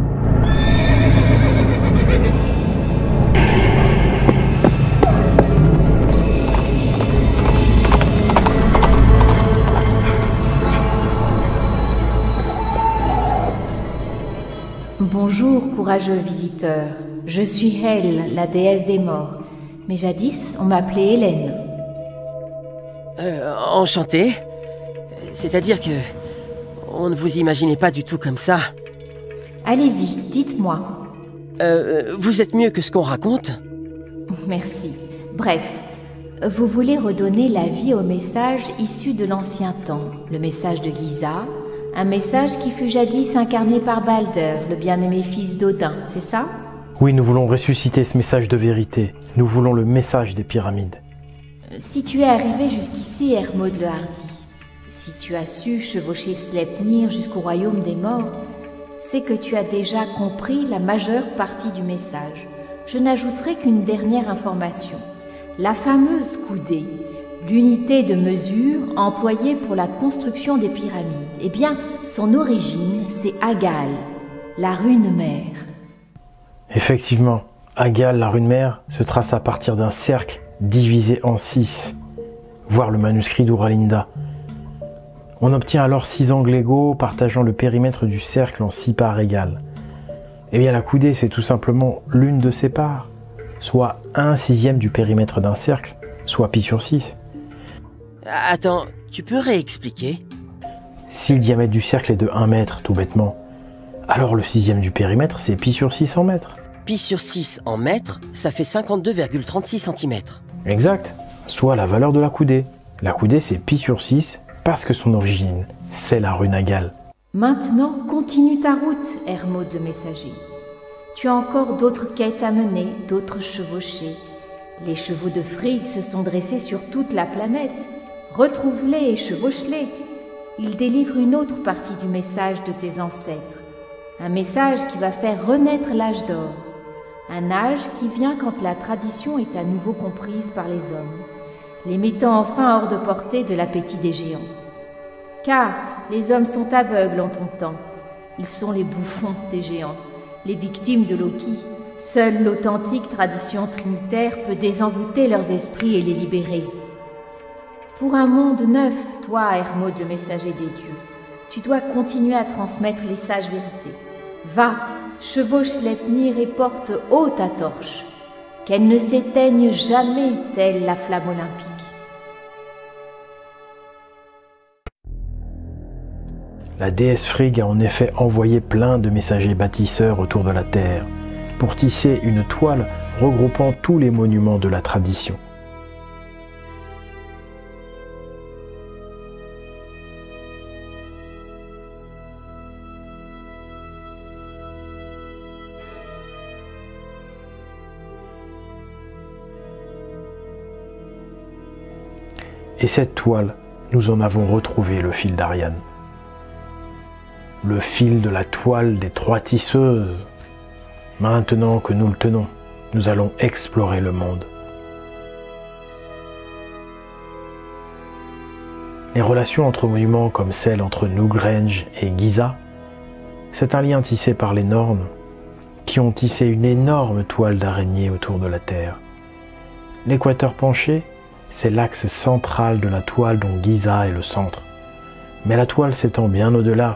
Bonjour, courageux visiteur. Je suis Hel, la déesse des morts. Mais jadis, on m'appelait Hélène. Euh, enchanté. C'est-à-dire que... on ne vous imaginait pas du tout comme ça. Allez-y, dites-moi. Euh, vous êtes mieux que ce qu'on raconte? Merci. Bref, vous voulez redonner la vie au message issu de l'ancien temps, le message de Giza, un message qui fut jadis incarné par Balder, le bien-aimé fils d'Odin, c'est ça? Oui, nous voulons ressusciter ce message de vérité. Nous voulons le message des pyramides. Si tu es arrivé jusqu'ici, Hermod le Hardi, si tu as su chevaucher Sleipnir jusqu'au royaume des morts, c'est que tu as déjà compris la majeure partie du message. Je n'ajouterai qu'une dernière information. La fameuse coudée, l'unité de mesure employée pour la construction des pyramides, eh bien, son origine, c'est Agal, la rune mère. Effectivement, Agal, la rune mère, se trace à partir d'un cercle divisé en six, voir le manuscrit d'Uralinda. On obtient alors six angles égaux partageant le périmètre du cercle en six parts égales. Eh bien, la coudée, c'est tout simplement l'une de ces parts, soit un sixième du périmètre d'un cercle, soit pi sur six. Attends, tu peux réexpliquer? Si le diamètre du cercle est de un mètre, tout bêtement, alors le sixième du périmètre, c'est pi sur six cents mètres. pi sur six en mètres, ça fait cinquante-deux virgule trente-six centimètres. Exact, soit la valeur de la coudée. La coudée, c'est pi sur six, parce que son origine, c'est la rue Nagal. Maintenant, continue ta route, Hermod le messager. Tu as encore d'autres quêtes à mener, d'autres chevauchés. Les chevaux de Frigg se sont dressés sur toute la planète. Retrouve-les et chevauche-les. Ils délivrent une autre partie du message de tes ancêtres. Un message qui va faire renaître l'âge d'or. Un âge qui vient quand la tradition est à nouveau comprise par les hommes, les mettant enfin hors de portée de l'appétit des géants. Car les hommes sont aveugles en ton temps. Ils sont les bouffons des géants, les victimes de Loki. Seule l'authentique tradition trinitaire peut désenvoûter leurs esprits et les libérer. Pour un monde neuf, toi, Hermod le messager des dieux, tu dois continuer à transmettre les sages vérités. Va, chevauche Sleipnir et porte haut ta torche, qu'elle ne s'éteigne jamais telle la flamme olympique. La déesse Frigg a en effet envoyé plein de messagers bâtisseurs autour de la Terre, pour tisser une toile regroupant tous les monuments de la tradition. Et cette toile, nous en avons retrouvé le fil d'Ariane. Le fil de la toile des trois tisseuses. Maintenant que nous le tenons, nous allons explorer le monde. Les relations entre monuments comme celle entre Nugrange et Giza, c'est un lien tissé par les Nornes, qui ont tissé une énorme toile d'araignée autour de la Terre. L'équateur penché, c'est l'axe central de la toile dont Giza est le centre. Mais la toile s'étend bien au-delà.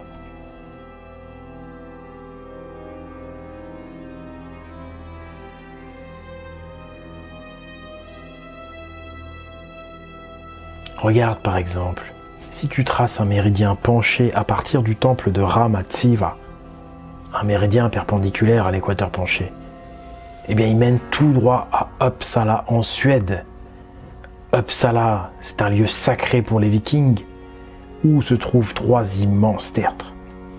Regarde par exemple, si tu traces un méridien penché à partir du temple de Ram à Tsiva, un méridien perpendiculaire à l'équateur penché, eh bien il mène tout droit à Uppsala en Suède. Uppsala, c'est un lieu sacré pour les Vikings, où se trouvent trois immenses tertres.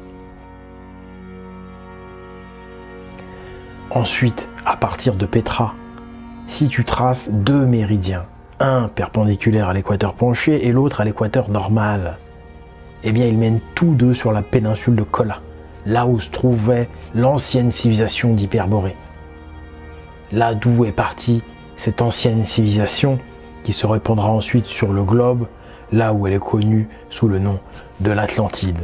Ensuite, à partir de Petra, si tu traces deux méridiens, un perpendiculaire à l'équateur penché et l'autre à l'équateur normal, eh bien ils mènent tous deux sur la péninsule de Kola, là où se trouvait l'ancienne civilisation d'Hyperborée. Là d'où est partie cette ancienne civilisation qui se répandra ensuite sur le globe, là où elle est connue sous le nom de l'Atlantide.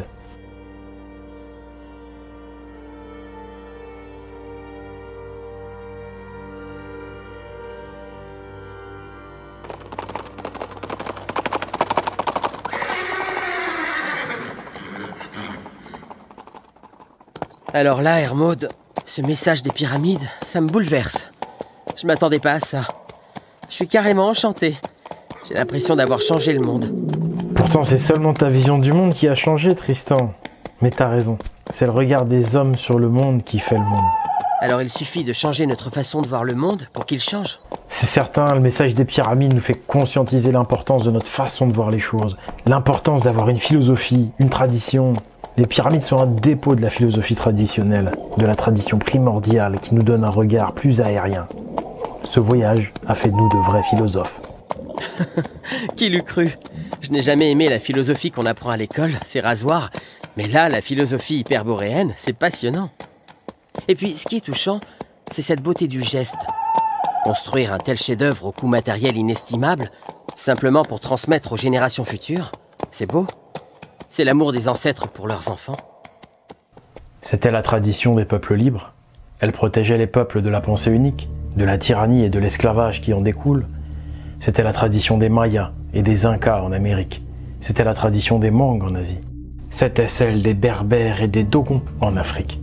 Alors là, Hermod, ce message des pyramides, ça me bouleverse. Je m'attendais pas à ça. Je suis carrément enchanté. J'ai l'impression d'avoir changé le monde. Pourtant, c'est seulement ta vision du monde qui a changé, Tristan. Mais t'as raison. C'est le regard des hommes sur le monde qui fait le monde. Alors il suffit de changer notre façon de voir le monde pour qu'il change. C'est certain, le message des pyramides nous fait conscientiser l'importance de notre façon de voir les choses. L'importance d'avoir une philosophie, une tradition. Les pyramides sont un dépôt de la philosophie traditionnelle, de la tradition primordiale qui nous donne un regard plus aérien. Ce voyage a fait de nous de vrais philosophes. Qui l'eût cru? Je n'ai jamais aimé la philosophie qu'on apprend à l'école, c'est rasoir. Mais là, la philosophie hyperboréenne, c'est passionnant. Et puis, ce qui est touchant, c'est cette beauté du geste. Construire un tel chef-d'œuvre au coût matériel inestimable, simplement pour transmettre aux générations futures, c'est beau. C'est l'amour des ancêtres pour leurs enfants. C'était la tradition des peuples libres. Elle protégeait les peuples de la pensée unique, de la tyrannie et de l'esclavage qui en découle. C'était la tradition des Mayas et des Incas en Amérique. C'était la tradition des Mangs en Asie. C'était celle des Berbères et des Dogons en Afrique.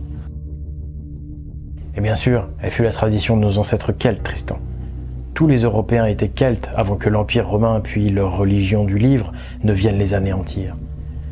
Et bien sûr, elle fut la tradition de nos ancêtres celtes, Tristan. Tous les Européens étaient celtes avant que l'Empire romain puis leur religion du livre ne viennent les anéantir.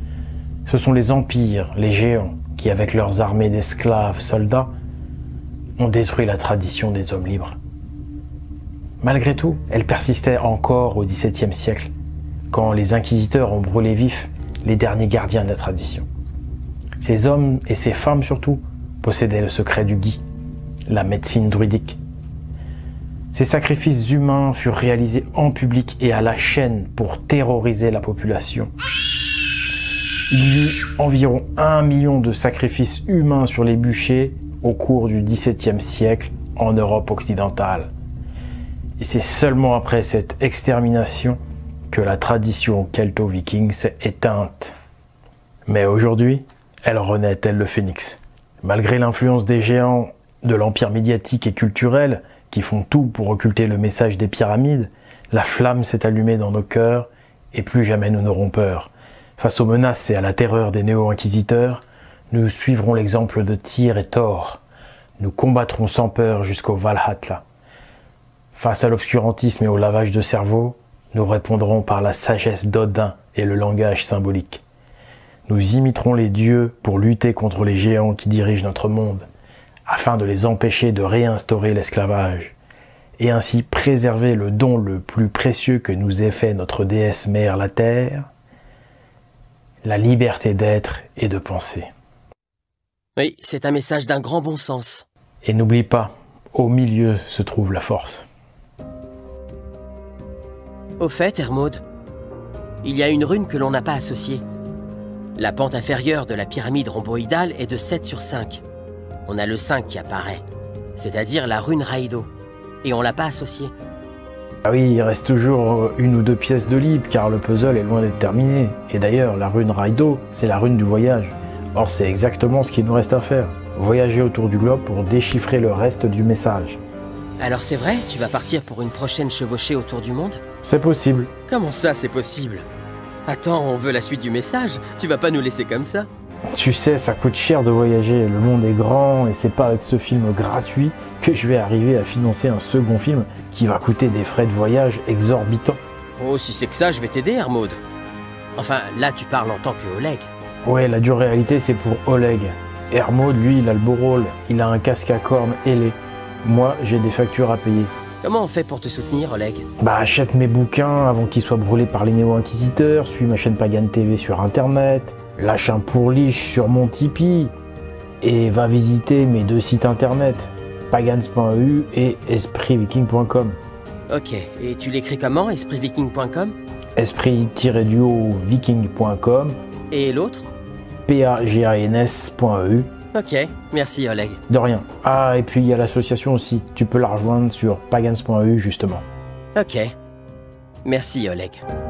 Ce sont les empires, les géants, qui avec leurs armées d'esclaves, soldats, ont détruit la tradition des hommes libres. Malgré tout, elle persistait encore au dix-septième siècle, quand les inquisiteurs ont brûlé vifs les derniers gardiens de la tradition. Ces hommes, et ces femmes surtout, possédaient le secret du gui, la médecine druidique. Ces sacrifices humains furent réalisés en public et à la chaîne pour terroriser la population. Il y eut environ un million de sacrifices humains sur les bûchers au cours du dix-septième siècle en Europe occidentale. Et c'est seulement après cette extermination que la tradition celto-viking s'est éteinte. Mais aujourd'hui, elle renaît tel le phénix. Malgré l'influence des géants, de l'empire médiatique et culturel, qui font tout pour occulter le message des pyramides, la flamme s'est allumée dans nos cœurs et plus jamais nous n'aurons peur. Face aux menaces et à la terreur des néo-inquisiteurs, nous suivrons l'exemple de Tyr et Thor. Nous combattrons sans peur jusqu'au Valhalla. Face à l'obscurantisme et au lavage de cerveau, nous répondrons par la sagesse d'Odin et le langage symbolique. Nous imiterons les dieux pour lutter contre les géants qui dirigent notre monde, afin de les empêcher de réinstaurer l'esclavage, et ainsi préserver le don le plus précieux que nous ait fait notre déesse mère la Terre, la liberté d'être et de penser. Oui, c'est un message d'un grand bon sens. Et n'oublie pas, au milieu se trouve la force. Au fait, Hermod, il y a une rune que l'on n'a pas associée. La pente inférieure de la pyramide rhomboïdale est de sept sur cinq. On a le cinq qui apparaît, c'est-à-dire la rune Raido, et on l'a pas associée. Ah oui, il reste toujours une ou deux pièces de libre, car le puzzle est loin d'être terminé. Et d'ailleurs, la rune Raido, c'est la rune du voyage. Or, c'est exactement ce qu'il nous reste à faire. Voyager autour du globe pour déchiffrer le reste du message. Alors c'est vrai, tu vas partir pour une prochaine chevauchée autour du monde? C'est possible. Comment ça, c'est possible? Attends, on veut la suite du message, tu vas pas nous laisser comme ça? Tu sais, ça coûte cher de voyager, le monde est grand et c'est pas avec ce film gratuit que je vais arriver à financer un second film qui va coûter des frais de voyage exorbitants. Oh, si c'est que ça, je vais t'aider, Hermod. Enfin, là, tu parles en tant que Oleg. Ouais, la dure réalité, c'est pour Oleg. Hermod, lui, il a le beau rôle, il a un casque à cornes ailé. Moi, j'ai des factures à payer. Comment on fait pour te soutenir, Oleg? Bah, achète mes bouquins avant qu'ils soient brûlés par les néo-inquisiteurs, suis ma chaîne Pagan T V sur internet, lâche un pourliche sur mon Tipeee, et va visiter mes deux sites internet, pagans point e u et esprit viking point com. Ok, et tu l'écris comment, esprit viking point com? esprit tiret du haut viking point com. Et l'autre? pagans point e u. Ok, merci Oleg. De rien. Ah, et puis il y a l'association aussi. Tu peux la rejoindre sur pagans point e u justement. Ok. Merci Oleg.